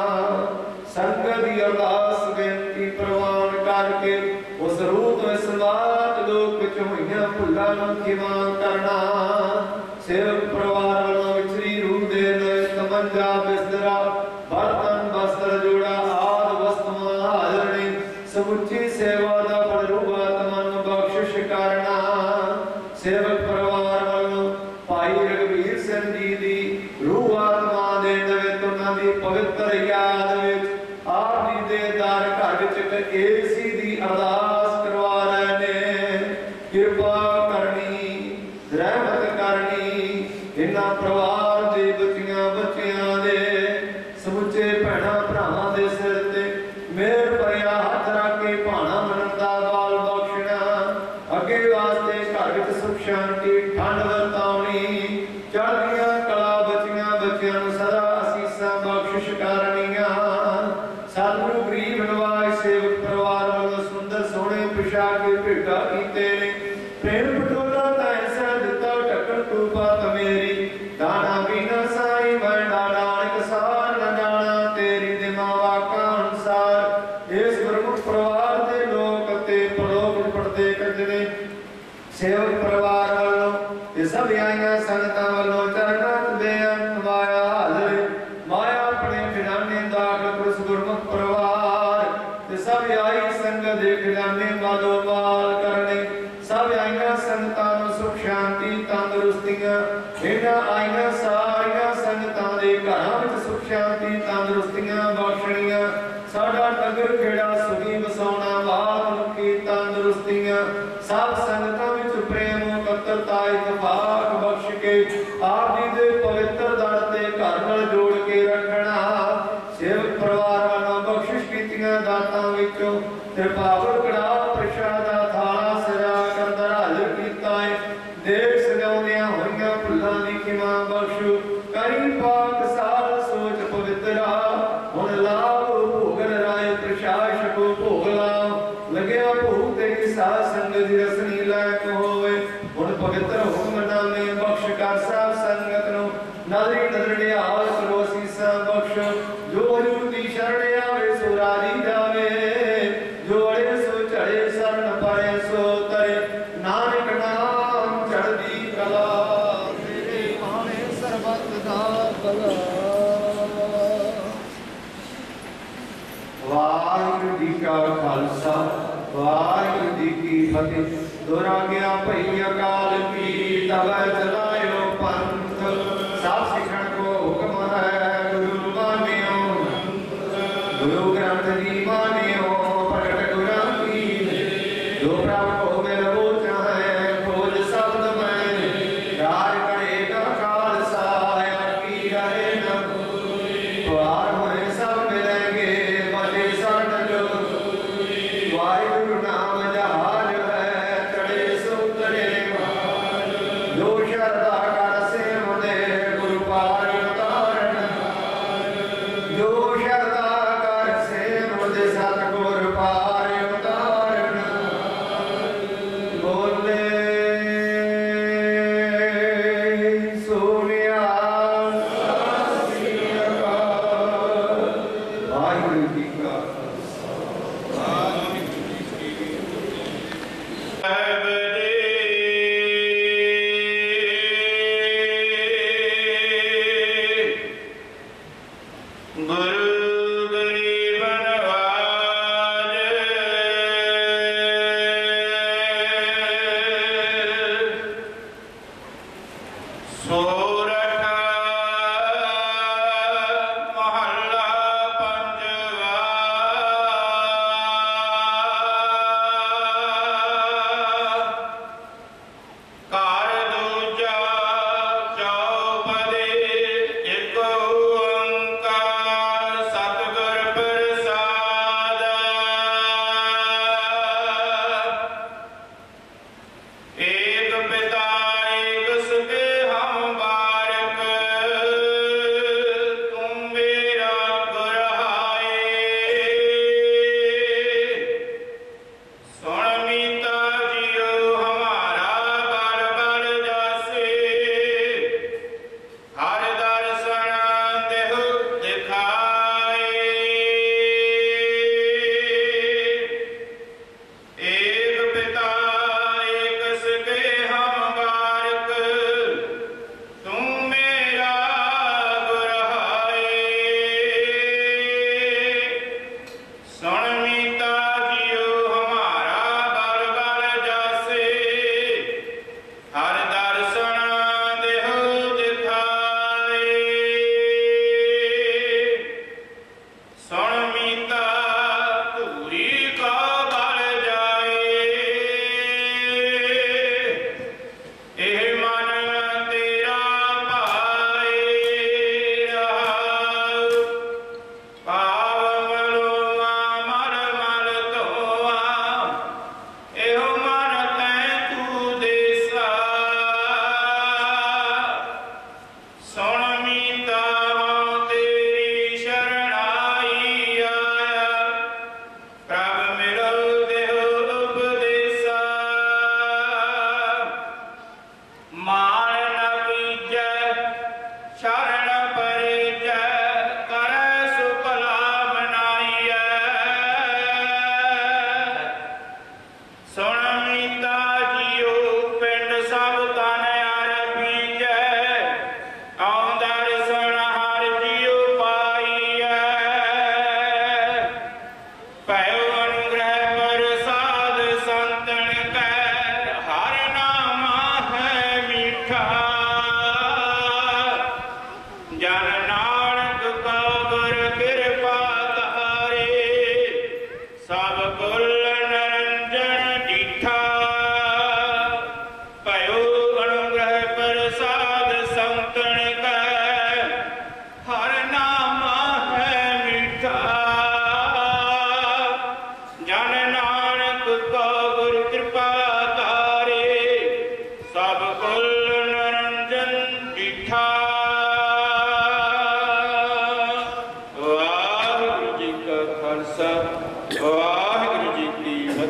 ਸੰਗਤ ਦੀ ਅਰਦਾਸ ਬੇਨਤੀ ਪ੍ਰਵਾਨ ਕਰਕੇ ਉਸ ਰੂਹ ਤੋਂ ਇਸ ਬਾਤ ਲੋਕ ਵਿੱਚ ਹੋਈਆਂ ਭੁੱਲਾਂ ਨੂੰ ਖਿਮਾ ਕਰਨਾ। ਸੇਵਕ ਪਰਿਵਾਰ ਵੱਲੋਂ ਵਿਚਰੀ ਰੂਹ ਦੇ ਲਈ ਤਮੰਜਾ ਬਿਸਤਰਾ ਬਰਤਨ ਬਸਤਰ ਜੋੜਾ ਆਦਿ ਵਸਤੂਆਂ ਹਾਜ਼ਰ ਨੇ। ਸਮੁੱਚੀ ਸੇਵਾ ਦਾ ਫਲ ਰੂਹ ਆਤਮਾ ਨੂੰ ਬਖਸ਼ਿਸ਼ ਕਰਨਾ। ਸੇਵਕ ਪਰਿਵਾਰ ਵੱਲੋਂ ਭਾਈ ਰਘਬੀਰ ਸਿੰਘ ਜੀ ਦੀ ਰੂਹ ਆਤਮਾ ਦੇ ਨਵੇਂ ਉਹਨਾਂ ਦੀ ਪਵਿੱਤਰ ਯਾਦ ਵਿੱਚ ਆਪ ਜੀ ਦੇ ਦਰ ਘਰ ਵਿੱਚ ਇੱਕ ਏਸੀ ਦੀ ਅਰਦਾਸ ਕਰਵਾ ਰਹੇ ਨੇ। ਕਿਰਪਾ ਕਰਨੀ, ਰਹਿਮਤ ਕਰਨੀ ਇਹਨਾਂ ਪਰਿਵਾਰ ਦੇ ਬੱਚਿਆਂ ਦੇ ਸਮੁੱਚੇ ਭੈਣਾਂ ਭਰਾਵਾਂ ਦੇ ਸਿਰ ਤੇ ਮਿਹਰ ਭਰਿਆ ਹੱਥ ਰੱਖ ਕੇ ਭਾਣਾ ਮੰਨਣ ਦਾ ਬਾਲ ਬਖਸ਼ਣਾ। ਅੱਗੇ ਵਾਸਤੇ ਘਰ ਵਿੱਚ ਸੁਖ ਸ਼ਾਂਤੀ ਠੰਡ ਵਰਤਾਉਣੀ, ਚੜ੍ਹਦੀਆਂ ਕਲਾ ਬੱਚਿਆਂ ਨੂੰ ਸਦਾ ਅਸੀਸਾਂ ਬਖਸ਼ਿਸ਼ ਕਰਨੀਆਂ। ਸਤਿਗੁਰੂ ਗਰੀਬ ਨਿਵਾਜ ਸੇਵਕ ਪਰਿਵਾਰ ਵੱਲੋਂ ਸੁੰਦਰ ਸੋਹਣੇ ਪੁਸ਼ਾਕ ਕੇ ਭੇਟਾ ਕੀਤੇ ਨੇ। ਪ੍ਰੇਮ ਪਟੋਲਾ ਤੈਸਾ ਦਿੱਤਾ ਢੱਕਣ ਟੂਪਾ ਤਮੇਰੀ, ਦਾਣਾ ਬਿਨਾ ਸਾਈ ਵੰਡਾ ਨਾਨਕ ਸਾਰ ਨ ਜਾਣਾ ਤੇਰੀ ਦਿਮਾ ਵਾਕਾਂ ਅਨੁਸਾਰ। ਇਸ ਗੁਰਮੁਖ ਪਰਿਵਾਰ ਦੇ ਲੋਕ ਅਤੇ ਪਰਲੋਕ ਪੜਦੇ ਕੰਜਰੇ ਸੇਵਕ ਪਰਿਵਾਰ ਵੱਲੋਂ ਤੇ ਸਭ ਆਈਆਂ ਸੰਗਤਾਂ ਵੱਲੋਂ ਚਰਨਾਂ ਦੇ ਅੰਤਵਾਇਆ ਹਾਜ਼ਰ ਮਾਇਆ ਆਪਣੇ ਖਜ਼ਾਨੇ ਦਾਖਲ ਪੁਰਸ਼ ਗੁਰਮੁਖ ਪਰਿਵਾਰ ਤੇ ਸਭ ਆਈ ਸੰਗਤ ਦੇ ਖਜ਼ਾਨੇ ਮਾਲੋ ਮਾਲ ਕਰਨੇ। ਸਭ ਆਈਆਂ ਸੰਗਤਾਂ ਨੂੰ ਸੁਖ ਸ਼ਾਂਤੀ ਤੰਦਰੁਸਤੀਆਂ, ਇਹਨਾਂ ਆਈਆਂ ਸਾਰੀਆਂ ਸੰਗਤਾਂ ਦੇ ਘਰਾਂ ਵਿੱਚ ਸੁਖ ਸ਼ਾਂਤੀ ਤੰਦਰੁਸਤੀਆਂ ਬਖਸ਼ਣੀਆਂ। ਸਾਡਾ ਨਗਰ ਖੇੜਾ ਸੁਖੀ ਵਸਾਉਣਾ, ਬਾਤ ਮੁਖੀ ਤੰਦਰੁਸਤੀਆਂ। ਸਭ ਸੰਗਤਾਂ ਵਿੱਚ ਪ੍ਰੇਮ ਇਕੱਤਰਤਾ ਇਤਫਾਕ ਬਖਸ਼ ਕੇ ਆਪ ਜੀ ਦੇ ਪਵਿੱਤਰ ਦਰ ਤੇ ਘਰ ਨਾਲ ਜੋੜ ਕੇ ਰੱਖਣਾ। ਸੇਵਕ ਪਰਿਵਾਰ ਵੱਲੋਂ ਬਖਸ਼ਿਸ਼ ਕੀਤੀਆਂ ਦਾਤਾਂ ਵਿੱਚੋਂ ਤ੍ਰਿਪਾਵਨ ਕੜਾ ਪ੍ਰਸ਼ਾਦ ਦਾ ਥਾਲਾ ਸਜਾ ਕਰਦਾ ਹਾਜ਼ਰ ਕੀਤਾ ਹੈ। ਦੇਖ ਸਜਾਉਂਦਿਆਂ ਹੋਈਆਂ ਭੁੱਲਾਂ ਦੀ ਖਿਮਾ ਬਖਸ਼ੋ। ਕਰੀ ਪਾਕ ਸਾਰ ਸੋਚ ਪਵਿੱਤਰਾ, ਹੁਣ ਲਾਭ ਭੋਗ ਰਾਏ ਪ੍ਰਸ਼ਾਦ ਛਕੋ ਭੋਗ ਲਾਭ। ਲੱਗਿਆ ਭੋਗ ਤੇ ਕੀ ਸਾਧ ਸੰਗਤ ਦੀ ਰਸਨੀ ਲਾਇਕ ਹੋਵੇ। ਹੁਣ ਪਵਿੱਤਰ ਹੁਕਮ ਨਾਮੇ ਬਖਸ਼ ਕਰ ਸਭ ਸੰਗਤ ਨੂੰ, ਨਜ਼ਰੀ ਨਜ਼ਰ ਨਿਹਾਲ ਕਰੋ ਅਸੀਸਾਂ ਬਖਸ਼ੋ। ਜੋ ਹਜ਼ੂਰ ਦੀ ਸ਼ਰਨ ਆਵੇ ਸੋ ਰਾਜੀ ਜਾਵੇ, ਜੋ ਅੜੇ ਸੋ ਝੜੇ ਸਰਨ ਪਾਏ ਸੋ ਤਰੇ। ਨਾਨਕ ਨਾਮ ਚੜ੍ਹਦੀ ਕਲਾ, ਤੇਰੇ ਬਾਣੇ ਸਰਬੱਤ ਦਾ ਭਲਾ। ਵਾਹਿਗੁਰੂ ਜੀ ਕਾ ਖਾਲਸਾ, ਵਾਹਿਗੁਰੂ ਜੀ ਕੀ ਫਤਿਹ। ਦੁਰਾ ਗਿਆ ਭਈ ਅਕਾਲ ਕੀ, ਤਵੈ ਚਲਾਇਓ ਪੰਥ। ਸਭ ਸਿੱਖਣ ਕੋ ਹੁਕਮ ਹੈ, ਗੁਰੂ ਮਾਨਿਓ ਗੁਰੂ ਗ੍ਰੰਥ ਜੀ ਮਾਨਿਓ। ਪ੍ਰਗਟ ਗੁਰਾਂ ਕੀ ਜੋ ਪ੍ਰਭ ਕੋ ਮਿਲ ਹੋ ਚਾਹੇ, ਖੋਜ ਸ਼ਬਦ ਮੈਂ ਰਾਜ ਕਰੇਗਾ ਖਾਲਸਾ। ਆਕੀ ਰਹੇ ਨ ਵਾਰ ਹੋਏ ਸਭ ਮਿਲੇਂਗੇ, ਬਚੇ ਸਰਨ ਜੋ ਵਾਹਿਗੁਰੂ ਨਾਮ ਜਹਾਜ ਹੈ, ਚੜੇ ਸੋ ਉਤਰੇ ਜੋ ਸ਼ਰਧਾ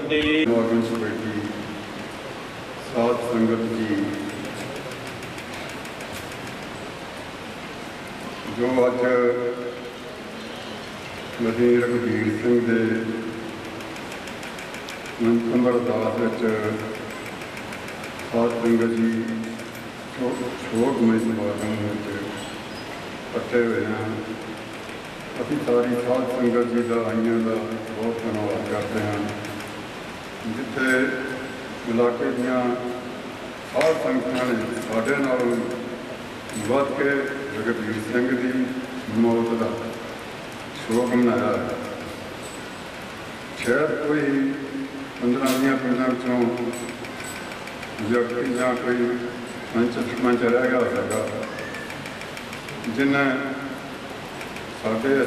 फतेह। ਸਮਾਗਮ 'ਚ ਬੈਠੀ ਸਾਧ ਸੰਗਤ ਜੀ, ਜੋ ਅੱਜ ਮਸੀਹ ਰਘਬੀਰ ਸਿੰਘ ਦੇ ਮੰਤਮਰ ਦਾਸ ਵਿੱਚ ਸਾਧ ਸੰਗਤ ਜੀ ਸ਼ੋਕਮਈ ਸਮਾਗਮ ਵਿੱਚ ਇਕੱਠੇ ਹੋਏ ਹਨ। ਅਸੀਂ ਸਾਰੀ ਸਾਧ ਸੰਗਤ ਜੀ ਦਾ ਆਈਆਂ ਦਾ ਬਹੁਤ ਧੰਨਵਾਦ ਕਰਦੇ ਹਾਂ। ਜਿੱਥੇ ਇਲਾਕੇ ਦੀਆਂ ਸਾਧ ਸੰਗਤਾਂ ਨੇ ਸਾਡੇ ਨਾਲੋਂ ਵੱਧ ਕੇ ਰਘਬੀਰ ਸਿੰਘ ਦੀ ਮੌਤ ਦਾ ਸ਼ੋਕ ਮਨਾਇਆ ਹੈ। ਸ਼ਾਇਦ ਕੋਈ 15-20 ਪਿੰਡਾਂ ਵਿੱਚੋਂ ਵਿਅਕਤੀ ਜਾਂ ਕੋਈ ਸਰਪੰਚ ਰਹਿ ਗਿਆ ਹੋਵੇਗਾ ਜਿਨ੍ਹਾਂ ਸਾਡੇ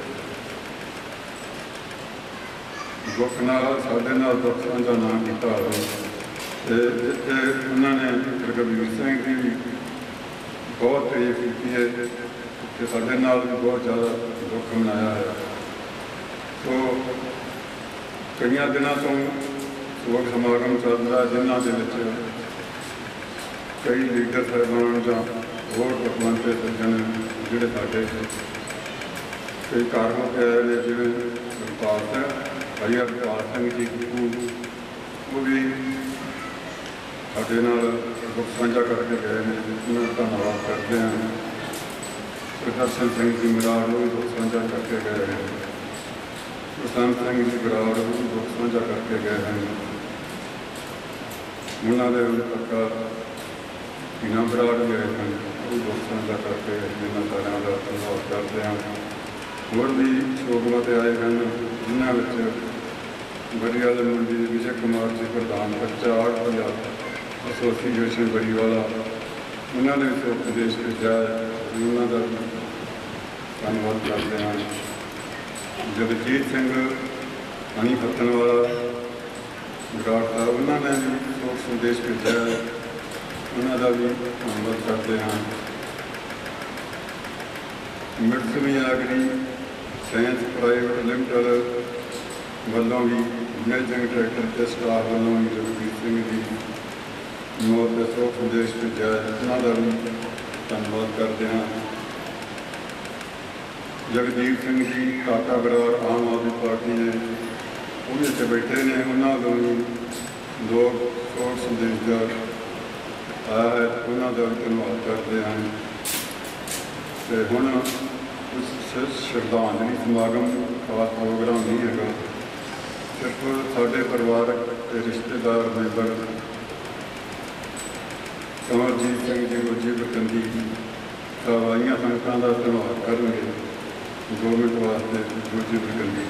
ਦੁੱਖ ਨਾਲ ਸਾਡੇ ਨਾਲ ਦੁੱਖ ਸਾਂਝਾ ਨਾ ਕੀਤਾ ਹੋਵੇ। ਅਤੇ ਜਿੱਥੇ ਉਹਨਾਂ ਨੇ ਰਘਬੀਰ ਸਿੰਘ ਦੀ ਵੀ ਬਹੁਤ ਤਾਰੀਫ ਕੀਤੀ ਹੈ ਅਤੇ ਸਾਡੇ ਨਾਲ ਵੀ ਬਹੁਤ ਜ਼ਿਆਦਾ ਦੁੱਖ ਮਨਾਇਆ ਹੈ। ਸੋ ਕਈਆਂ ਦਿਨਾਂ ਤੋਂ ਸੋਗ ਸਮਾਗਮ ਚੱਲਦਾ, ਜਿਨ੍ਹਾਂ ਦੇ ਵਿੱਚ ਕਈ ਲੀਡਰ ਸਾਹਿਬਾਨ ਜਾਂ ਹੋਰ ਪਕਵੰਤੇ ਸੱਜਣ ਜਿਹੜੇ ਸਾਡੇ ਕਈ ਕਾਰਨ ਤੇ ਆਏ ਨੇ, ਜਿਵੇਂ ਸਰਪਾਲ ਸਿੰਘ ਭਾਈ ਅਵਤਾਰ ਸਿੰਘ ਜੀ, ਉਹ ਵੀ ਸਾਡੇ ਨਾਲ ਦੁੱਖ ਸਾਂਝਾ ਕਰਕੇ ਗਏ ਨੇ, ਉਹਨਾਂ ਦਾ ਧੰਨਵਾਦ ਕਰਦੇ ਹਾਂ। ਪ੍ਰਦਰਸ਼ਨ ਸਿੰਘ ਜੀ ਬਰਾੜ ਨੂੰ ਵੀ ਦੁੱਖ ਸਾਂਝਾ ਕਰਕੇ ਗਏ ਹਨ। ਪ੍ਰਸ਼ਾਂਤ ਸਿੰਘ ਜੀ ਬਰਾੜ ਨੂੰ ਵੀ ਦੁੱਖ ਸਾਂਝਾ ਕਰਕੇ ਗਏ ਹਨ। ਉਹਨਾਂ ਦੇ ਪੱਕਾ ਪੀਨਾ ਬਰਾੜ ਗਏ ਹਨ, ਉਹ ਵੀ ਦੁੱਖ ਸਾਂਝਾ ਕਰਕੇ ਇਹਨਾਂ ਸਾਰਿਆਂ ਦਾ ਧੰਨਵਾਦ ਕਰਦੇ ਹਾਂ। ਹੋਰ ਵੀ ਸ਼ੋਕ ਤੇ ਆਏ ਹਨ, ਜਿਨ੍ਹਾਂ ਵਿੱਚ ਬਰੀਵਾਲ ਮੰਡੀ ਵਿਜੇ ਕੁਮਾਰ ਜੀ ਪ੍ਰਧਾਨ ਬੱਚਾ ਆੜ੍ਹਤੀਆ ਐਸੋਸੀਏਸ਼ਨ ਬਰੀਵਾਲਾ, ਉਹਨਾਂ ਨੇ ਵੀ ਉਪਦੇਸ਼ ਭੇਜਿਆ ਹੈ, ਉਹਨਾਂ ਦਾ ਧੰਨਵਾਦ ਕਰਦੇ ਹਾਂ। ਜਗਜੀਤ ਸਿੰਘ ਹਨੀ ਫੱਤਣ ਵਾਲਾ ਵਿਰਾਟ ਸਾਹਿਬ, ਉਹਨਾਂ ਨੇ ਵੀ ਸ਼ੋਕ ਸੰਦੇਸ਼ ਭੇਜਿਆ ਹੈ, ਉਹਨਾਂ ਦਾ ਵੀ ਧੰਨਵਾਦ ਕਰਦੇ ਹਾਂ। ਮਿਰਸਮੀ ਆਗਰੀ ਸਾਇੰਸ ਪ੍ਰਾਈਵੇਟ ਲਿਮਟਡ ਵੱਲੋਂ ਵੀ ਮੈਨੇਜਿੰਗ ਡਾਇਰੈਕਟਰ ਤੇ ਸਟਾਫ ਵੱਲੋਂ ਵੀ ਰਘਬੀਰ ਸਿੰਘ ਦੀ ਮੌਤ ਦੇ ਸ਼ੋਕ ਸੰਦੇਸ਼ ਭੇਜਿਆ ਹੈ, ਉਹਨਾਂ ਦਾ ਵੀ ਧੰਨਵਾਦ ਕਰਦੇ ਹਾਂ। ਜਗਦੀਪ ਸਿੰਘ ਜੀ ਕਾਕਾ ਬਰਾੜ ਆਮ ਆਦਮੀ ਪਾਰਟੀ ਦੇ, ਉਹ ਵੀ ਇੱਥੇ ਬੈਠੇ ਨੇ, ਉਹਨਾਂ ਤੋਂ ਵੀ ਦੋ ਸ਼ੋਕ ਸੰਦੇਸ਼ ਦਾ ਆਇਆ ਹੈ, ਉਹਨਾਂ ਦਾ ਵੀ ਧੰਨਵਾਦ ਕਰਦੇ ਹਨ। ਅਤੇ ਹੁਣ ਸ਼ਰਧਾਂਜਲੀ ਸਮਾਗਮ ਖਾਸ ਪ੍ਰੋਗਰਾਮ ਨਹੀਂ ਹੈਗਾ, ਸਿਰਫ ਸਾਡੇ ਪਰਿਵਾਰਕ ਅਤੇ ਰਿਸ਼ਤੇਦਾਰ ਮੈਂਬਰ ਕਮਲਜੀਤ ਸਿੰਘ ਜੀ ਗੁੱਜੀ ਬਕੰਦੀ ਆਈਆਂ ਸੰਗਤਾਂ ਦਾ ਧੰਨਵਾਦ ਕਰਨਗੇ। 2 ਮਿੰਟ ਵਾਸਤੇ ਗੁੱਜੀ ਬਕੰਦੀ।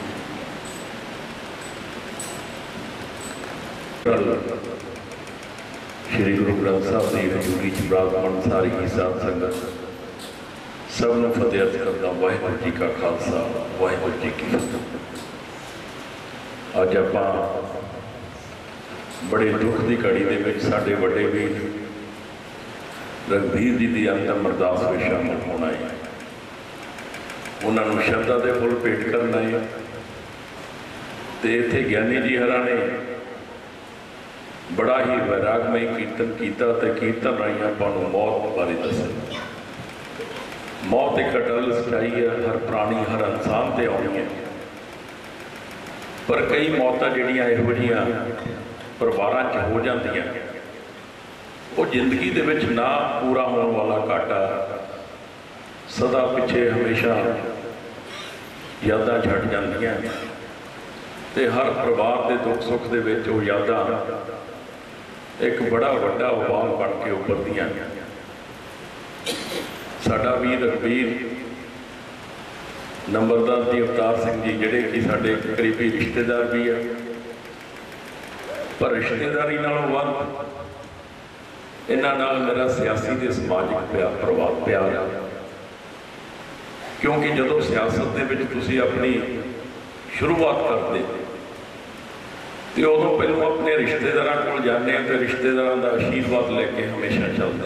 श्री गुरु ग्रंथ साहब की हजूरी च विराजमान सारी ही साध संगत सब नूं फतेह अर्ज करदा। वाहिगुरू जी का खालसा, वाहिगुरू जी की फतेह। अज आपां बड़े दुख की घड़ी दे विच साडे वड्डे वीर रघबीर जी की अंतिम अरदास में शामिल होना है, उन्होंने शरधा के फुल भेंट करना है। तो इत्थे ज्ञानी जी हरां ने बड़ा ही वैरागमय कीर्तन किया, तो कीर्तन राही आपां नूं मौत बारे दस्सिया। मौत एक अटल सच्चाई है, हर प्राणी हर इंसान ते आउणी है, पर कई मौतां जिहड़ियां इहो जिहियां परिवारां च हो जांदियां, वो जिंदगी दे विच ना पूरा होने वाला घाटा सदा पिछे हमेशा यादां छड्ड जांदियां, ते हर परिवार के दुख सुख दे विच वो यादां एक बड़ा वड्डा उबाल बन के उभरदियां। साडा वीर रघबीर नंबरदार जी अवतार सिंह जी, जिहड़े कि साडे करीबी रिश्तेदार भी है, पर रिश्तेदारी नालों वध इन्हां नाल मेरा सियासी ते समाजिक प्यार है। क्योंकि जदों सियासत दे विच तुसीं अपनी शुरुआत करते तो उदों पहलों अपने रिश्तेदारों को जाते हैं, तो रिश्तेदारों का आशीर्वाद लेके हमेशा चलते।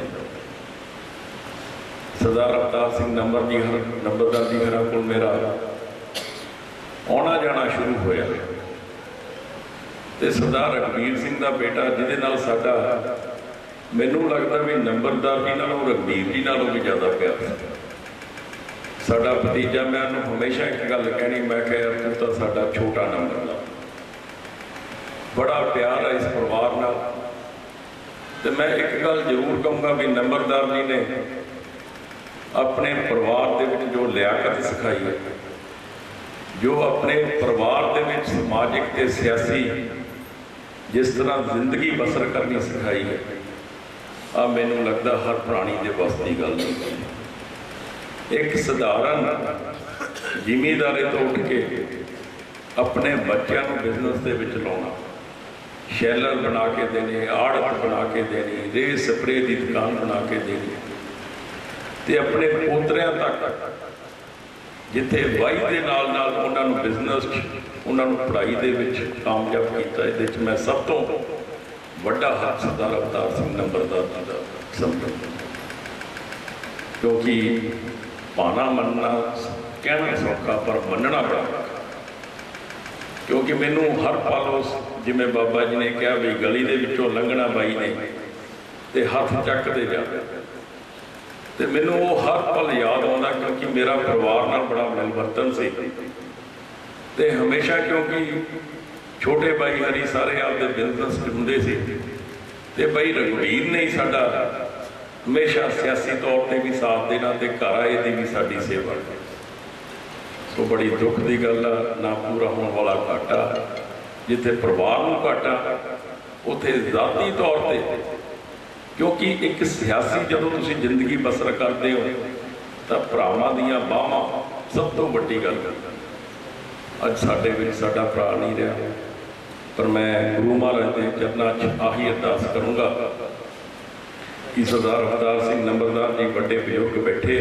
सरदार अवतार सिंह नंबरदार जी हर को मेरा आना जाना शुरू होया, ਤੇ ਸਰਦਾਰ ਰਘਬੀਰ ਸਿੰਘ ਦਾ ਬੇਟਾ, ਜਿਹਦੇ ਨਾਲ ਸਾਡਾ ਮੈਨੂੰ ਲੱਗਦਾ ਵੀ ਨੰਬਰਦਾਰ ਜੀ ਨਾਲੋਂ ਰਘਬੀਰ ਜੀ ਨਾਲੋਂ ਵੀ ਜ਼ਿਆਦਾ ਪਿਆਰ ਸੀ। ਸਾਡਾ ਭਤੀਜਾ, ਮੈਂ ਉਹਨੂੰ ਹਮੇਸ਼ਾ ਇੱਕ ਗੱਲ ਕਹਿਣੀ, ਮੈਂ ਕਿਹਾ ਯਾਰ ਤੂੰ ਤਾਂ ਸਾਡਾ ਛੋਟਾ ਨੰਬਰਦਾਰ। ਬੜਾ ਪਿਆਰ ਹੈ ਇਸ ਪਰਿਵਾਰ ਨਾਲ। ਤੇ ਮੈਂ ਇੱਕ ਗੱਲ ਜ਼ਰੂਰ ਕਹੂੰਗਾ ਵੀ ਨੰਬਰਦਾਰ ਜੀ ਨੇ ਆਪਣੇ ਪਰਿਵਾਰ ਦੇ ਵਿੱਚ ਜੋ ਲਿਆਕਤ ਸਿਖਾਈ ਹੈ, ਜੋ ਆਪਣੇ ਪਰਿਵਾਰ ਦੇ ਵਿੱਚ ਸਮਾਜਿਕ ਤੇ ਸਿਆਸੀ ਜਿਸ ਤਰ੍ਹਾਂ ਜ਼ਿੰਦਗੀ ਬਸਰ ਕਰਨੀ ਸਿਖਾਈ ਹੈ, ਆ ਮੈਨੂੰ ਲੱਗਦਾ ਹਰ ਪ੍ਰਾਣੀ ਦੇ ਵੱਸ ਦੀ ਗੱਲ ਨਹੀਂ। ਇੱਕ ਸਧਾਰਨ ਜ਼ਿਮੀਂਦਾਰੇ ਤੋਂ ਉੱਠ ਕੇ ਆਪਣੇ ਬੱਚਿਆਂ ਨੂੰ ਬਿਜ਼ਨਸ ਦੇ ਵਿੱਚ ਲਾਉਣਾ, ਸ਼ੈਲਰ ਬਣਾ ਕੇ ਦੇਣੇ, ਆੜਤ ਬਣਾ ਕੇ ਦੇਣੀ, ਰੇ ਸਪਰੇ ਦੀ ਦੁਕਾਨ ਬਣਾ ਕੇ ਦੇਣੀ, ਤੇ ਆਪਣੇ ਪੋਤਰਿਆਂ ਤੱਕ ਜਿੱਥੇ ਵਾਈ ਦੇ ਨਾਲ ਨਾਲ ਉਹਨਾਂ ਨੂੰ ਬਿਜ਼ਨਸ 'ਚ, ਉਹਨਾਂ ਨੂੰ ਪੜ੍ਹਾਈ ਦੇ ਵਿੱਚ ਕਾਮਯਾਬ ਕੀਤਾ। ਇਹਦੇ 'ਚ ਮੈਂ ਸਭ ਤੋਂ ਵੱਡਾ ਹੱਥ ਸਰਦਾਰ ਅਵਤਾਰ ਸਿੰਘ ਨੰਬਰਦਾਰ ਜੀ ਦਾ ਸਮਝਦਾ, ਕਿਉਂਕਿ ਪਾਣਾ ਮੰਨਣਾ ਕਹਿਣਾ ਸੌਖਾ ਪਰ ਮੰਨਣਾ ਬੜਾ ਔਖਾ। ਕਿਉਂਕਿ ਮੈਨੂੰ ਹਰ ਪਲ ਉਸ, ਜਿਵੇਂ ਬਾਬਾ ਜੀ ਨੇ ਕਿਹਾ ਵੀ ਗਲੀ ਦੇ ਵਿੱਚੋਂ ਲੰਘਣਾ ਬਾਈ ਨੇ ਤੇ ਹੱਥ ਚੱਕਦੇ ਜਾਵੇ, ਤੇ ਮੈਨੂੰ ਉਹ ਹਰ ਪਲ ਯਾਦ ਆਉਂਦਾ, ਕਿਉਂਕਿ ਮੇਰਾ ਪਰਿਵਾਰ ਨਾਲ ਬੜਾ ਮਿਲਵਰਤਨ ਸੀ। ਤੇ ਹਮੇਸ਼ਾ, ਕਿਉਂਕਿ ਛੋਟੇ ਬਾਈ ਹਰੀ ਸਾਰੇ ਆਪਦੇ ਬਿਜ਼ਨਸ 'ਚ ਹੁੰਦੇ ਸੀ, ਤੇ ਬਾਈ ਰਘਬੀਰ ਨੇ ਹੀ ਸਾਡਾ ਹਮੇਸ਼ਾ ਸਿਆਸੀ ਤੌਰ ਤੇ ਵੀ ਸਾਥ ਦੇਣਾ ਤੇ ਘਰ ਆਏ ਦੀ ਵੀ ਸਾਡੀ ਸੇਵਾ। ਸੋ ਬੜੀ ਦੁੱਖ ਦੀ ਗੱਲ ਆ, ਨਾ ਪੂਰਾ ਹੋਣ ਵਾਲਾ ਘਾਟਾ। ਜਿੱਥੇ ਪਰਿਵਾਰ ਨੂੰ ਘਾਟਾ, ਉੱਥੇ ਜ਼ਾਤੀ ਤੌਰ ਤੇ, ਕਿਉਂਕਿ ਇੱਕ ਸਿਆਸੀ ਜਦੋਂ ਤੁਸੀਂ ਜ਼ਿੰਦਗੀ ਬਸਰ ਕਰਦੇ ਹੋ ਤਾਂ ਭਰਾਵਾਂ ਦੀਆਂ ਬਾਹਾਂ ਸਭ ਤੋਂ ਵੱਡੀ ਗੱਲ ਹੈ। ਅੱਜ ਸਾਡੇ ਵਿੱਚ ਸਾਡਾ ਭਰਾ ਨਹੀਂ ਰਿਹਾ, ਪਰ ਮੈਂ ਗੁਰੂ ਮਹਾਰਾਜ ਦੇ ਚਰਨਾਂ 'ਚ ਆਹੀ ਅਰਦਾਸ ਕਰੂੰਗਾ ਕਿ ਸਰਦਾਰ ਅਵਤਾਰ ਸਿੰਘ ਨੰਬਰਦਾਰ ਜੀ ਵੱਡੇ ਬਜ਼ੁਰਗ ਬੈਠੇ,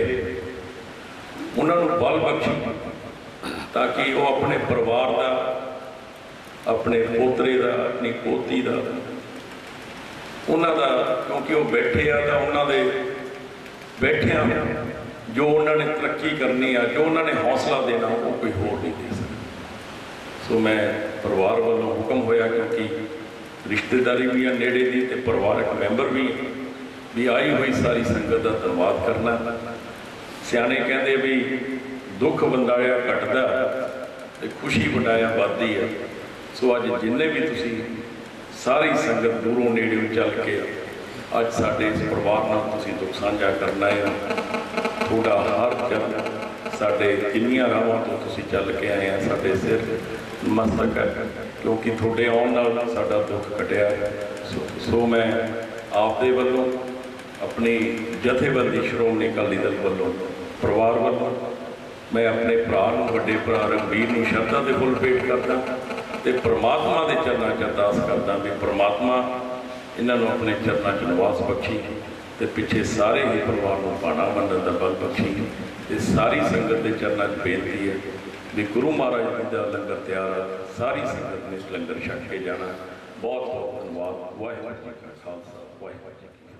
ਉਹਨਾਂ ਨੂੰ ਬਲ ਬਖਸ਼ੀ ਤਾਂ ਕਿ ਉਹ ਆਪਣੇ ਪਰਿਵਾਰ ਦਾ, ਆਪਣੇ ਪੋਤਰੇ ਦਾ, ਆਪਣੀ ਪੋਤੀ ਦਾ, ਉਹਨਾਂ ਦਾ, ਕਿਉਂਕਿ ਉਹ ਬੈਠੇ ਆ ਤਾਂ ਉਹਨਾਂ ਦੇ ਬੈਠਿਆਂ ਜੋ ਉਹਨਾਂ ਨੇ ਤਰੱਕੀ ਕਰਨੀ ਆ, ਜੋ ਉਹਨਾਂ ਨੇ ਹੌਸਲਾ ਦੇਣਾ, ਉਹ ਕੋਈ ਹੋਰ ਨਹੀਂ ਦੇ ਸਕਦਾ। ਸੋ ਮੈਂ ਪਰਿਵਾਰ ਵੱਲੋਂ ਹੁਕਮ ਹੋਇਆ, ਕਿਉਂਕਿ ਰਿਸ਼ਤੇਦਾਰੀ ਵੀ ਆ ਨੇੜੇ ਦੀ ਤੇ ਪਰਿਵਾਰਕ ਮੈਂਬਰ ਵੀ ਆਈ ਹੋਈ ਸਾਰੀ ਸੰਗਤ ਦਾ ਧੰਨਵਾਦ ਕਰਨਾ। ਸਿਆਣੇ ਕਹਿੰਦੇ ਵੀ ਦੁੱਖ ਵੰਡਾਇਆ ਘਟਦਾ ਤੇ ਖੁਸ਼ੀ ਵੰਡਾਇਆ ਵੱਧਦੀ ਹੈ। ਸੋ ਅੱਜ ਜਿੰਨੇ ਵੀ ਤੁਸੀਂ ਸਾਰੀ ਸੰਗਤ ਦੂਰੋਂ ਨੇੜਿਓਂ ਚੱਲ ਕੇ ਅੱਜ ਸਾਡੇ ਇਸ ਪਰਿਵਾਰ ਨਾਲ ਤੁਸੀਂ ਦੁੱਖ ਸਾਂਝਾ ਕਰਨਾ ਹੈ, ਤੁਹਾਡਾ ਹਰ ਚਰਨ ਸਾਡੇ ਕਿੰਨੀਆਂ ਰਾਹਾਂ ਤੋਂ ਤੁਸੀਂ ਚੱਲ ਕੇ ਆਏ ਆ, ਸਾਡੇ ਸਿਰ ਮਸਤਕ ਹੈ, ਕਿਉਂਕਿ ਤੁਹਾਡੇ ਆਉਣ ਨਾਲ ਸਾਡਾ ਦੁੱਖ ਘਟਿਆ। ਸੋ ਮੈਂ ਆਪਦੇ ਵੱਲੋਂ, ਆਪਣੀ ਜਥੇਬੰਦੀ ਸ਼੍ਰੋਮਣੀ ਅਕਾਲੀ ਦਲ ਵੱਲੋਂ, ਪਰਿਵਾਰ ਵੱਲੋਂ, ਮੈਂ ਆਪਣੇ ਭਰਾ ਨੂੰ, ਵੱਡੇ ਭਰਾ ਰਘਬੀਰ ਨੂੰ ਸ਼ਰਧਾ ਦੇ ਫੁੱਲ ਭੇਟ ਕਰਦਾ ਤੇ ਪ੍ਰਮਾਤਮਾ ਦੇ ਚਰਨਾਂ 'ਚ ਅਰਦਾਸ ਕਰਦਾ ਵੀ ਪ੍ਰਮਾਤਮਾ ਇਹਨਾਂ ਨੂੰ ਆਪਣੇ ਚਰਨਾਂ 'ਚ ਨਿਵਾਸ ਬਖਸ਼ੀ ਤੇ ਪਿੱਛੇ ਸਾਰੇ ਹੀ ਪਰਿਵਾਰ ਨੂੰ ਭਾਣਾ ਮੰਨਣ ਦਾ ਬਲ ਬਖਸ਼ੀ। ਤੇ ਸਾਰੀ ਸੰਗਤ ਦੇ ਚਰਨਾਂ 'ਚ ਬੇਨਤੀ ਹੈ ਵੀ ਗੁਰੂ ਮਹਾਰਾਜ ਜੀ ਦਾ ਲੰਗਰ ਤਿਆਰ ਹੈ, ਸਾਰੀ ਸੰਗਤ ਨੇ ਇਸ ਲੰਗਰ ਛਕ ਕੇ ਜਾਣਾ। ਬਹੁਤ ਬਹੁਤ ਧੰਨਵਾਦ। ਵਾਹਿਗੁਰੂ ਜੀ ਕਾ ਖਾਲਸਾ, ਵਾਹਿਗੁਰੂ ਜੀ ਕੀ ਫਤਿਹ।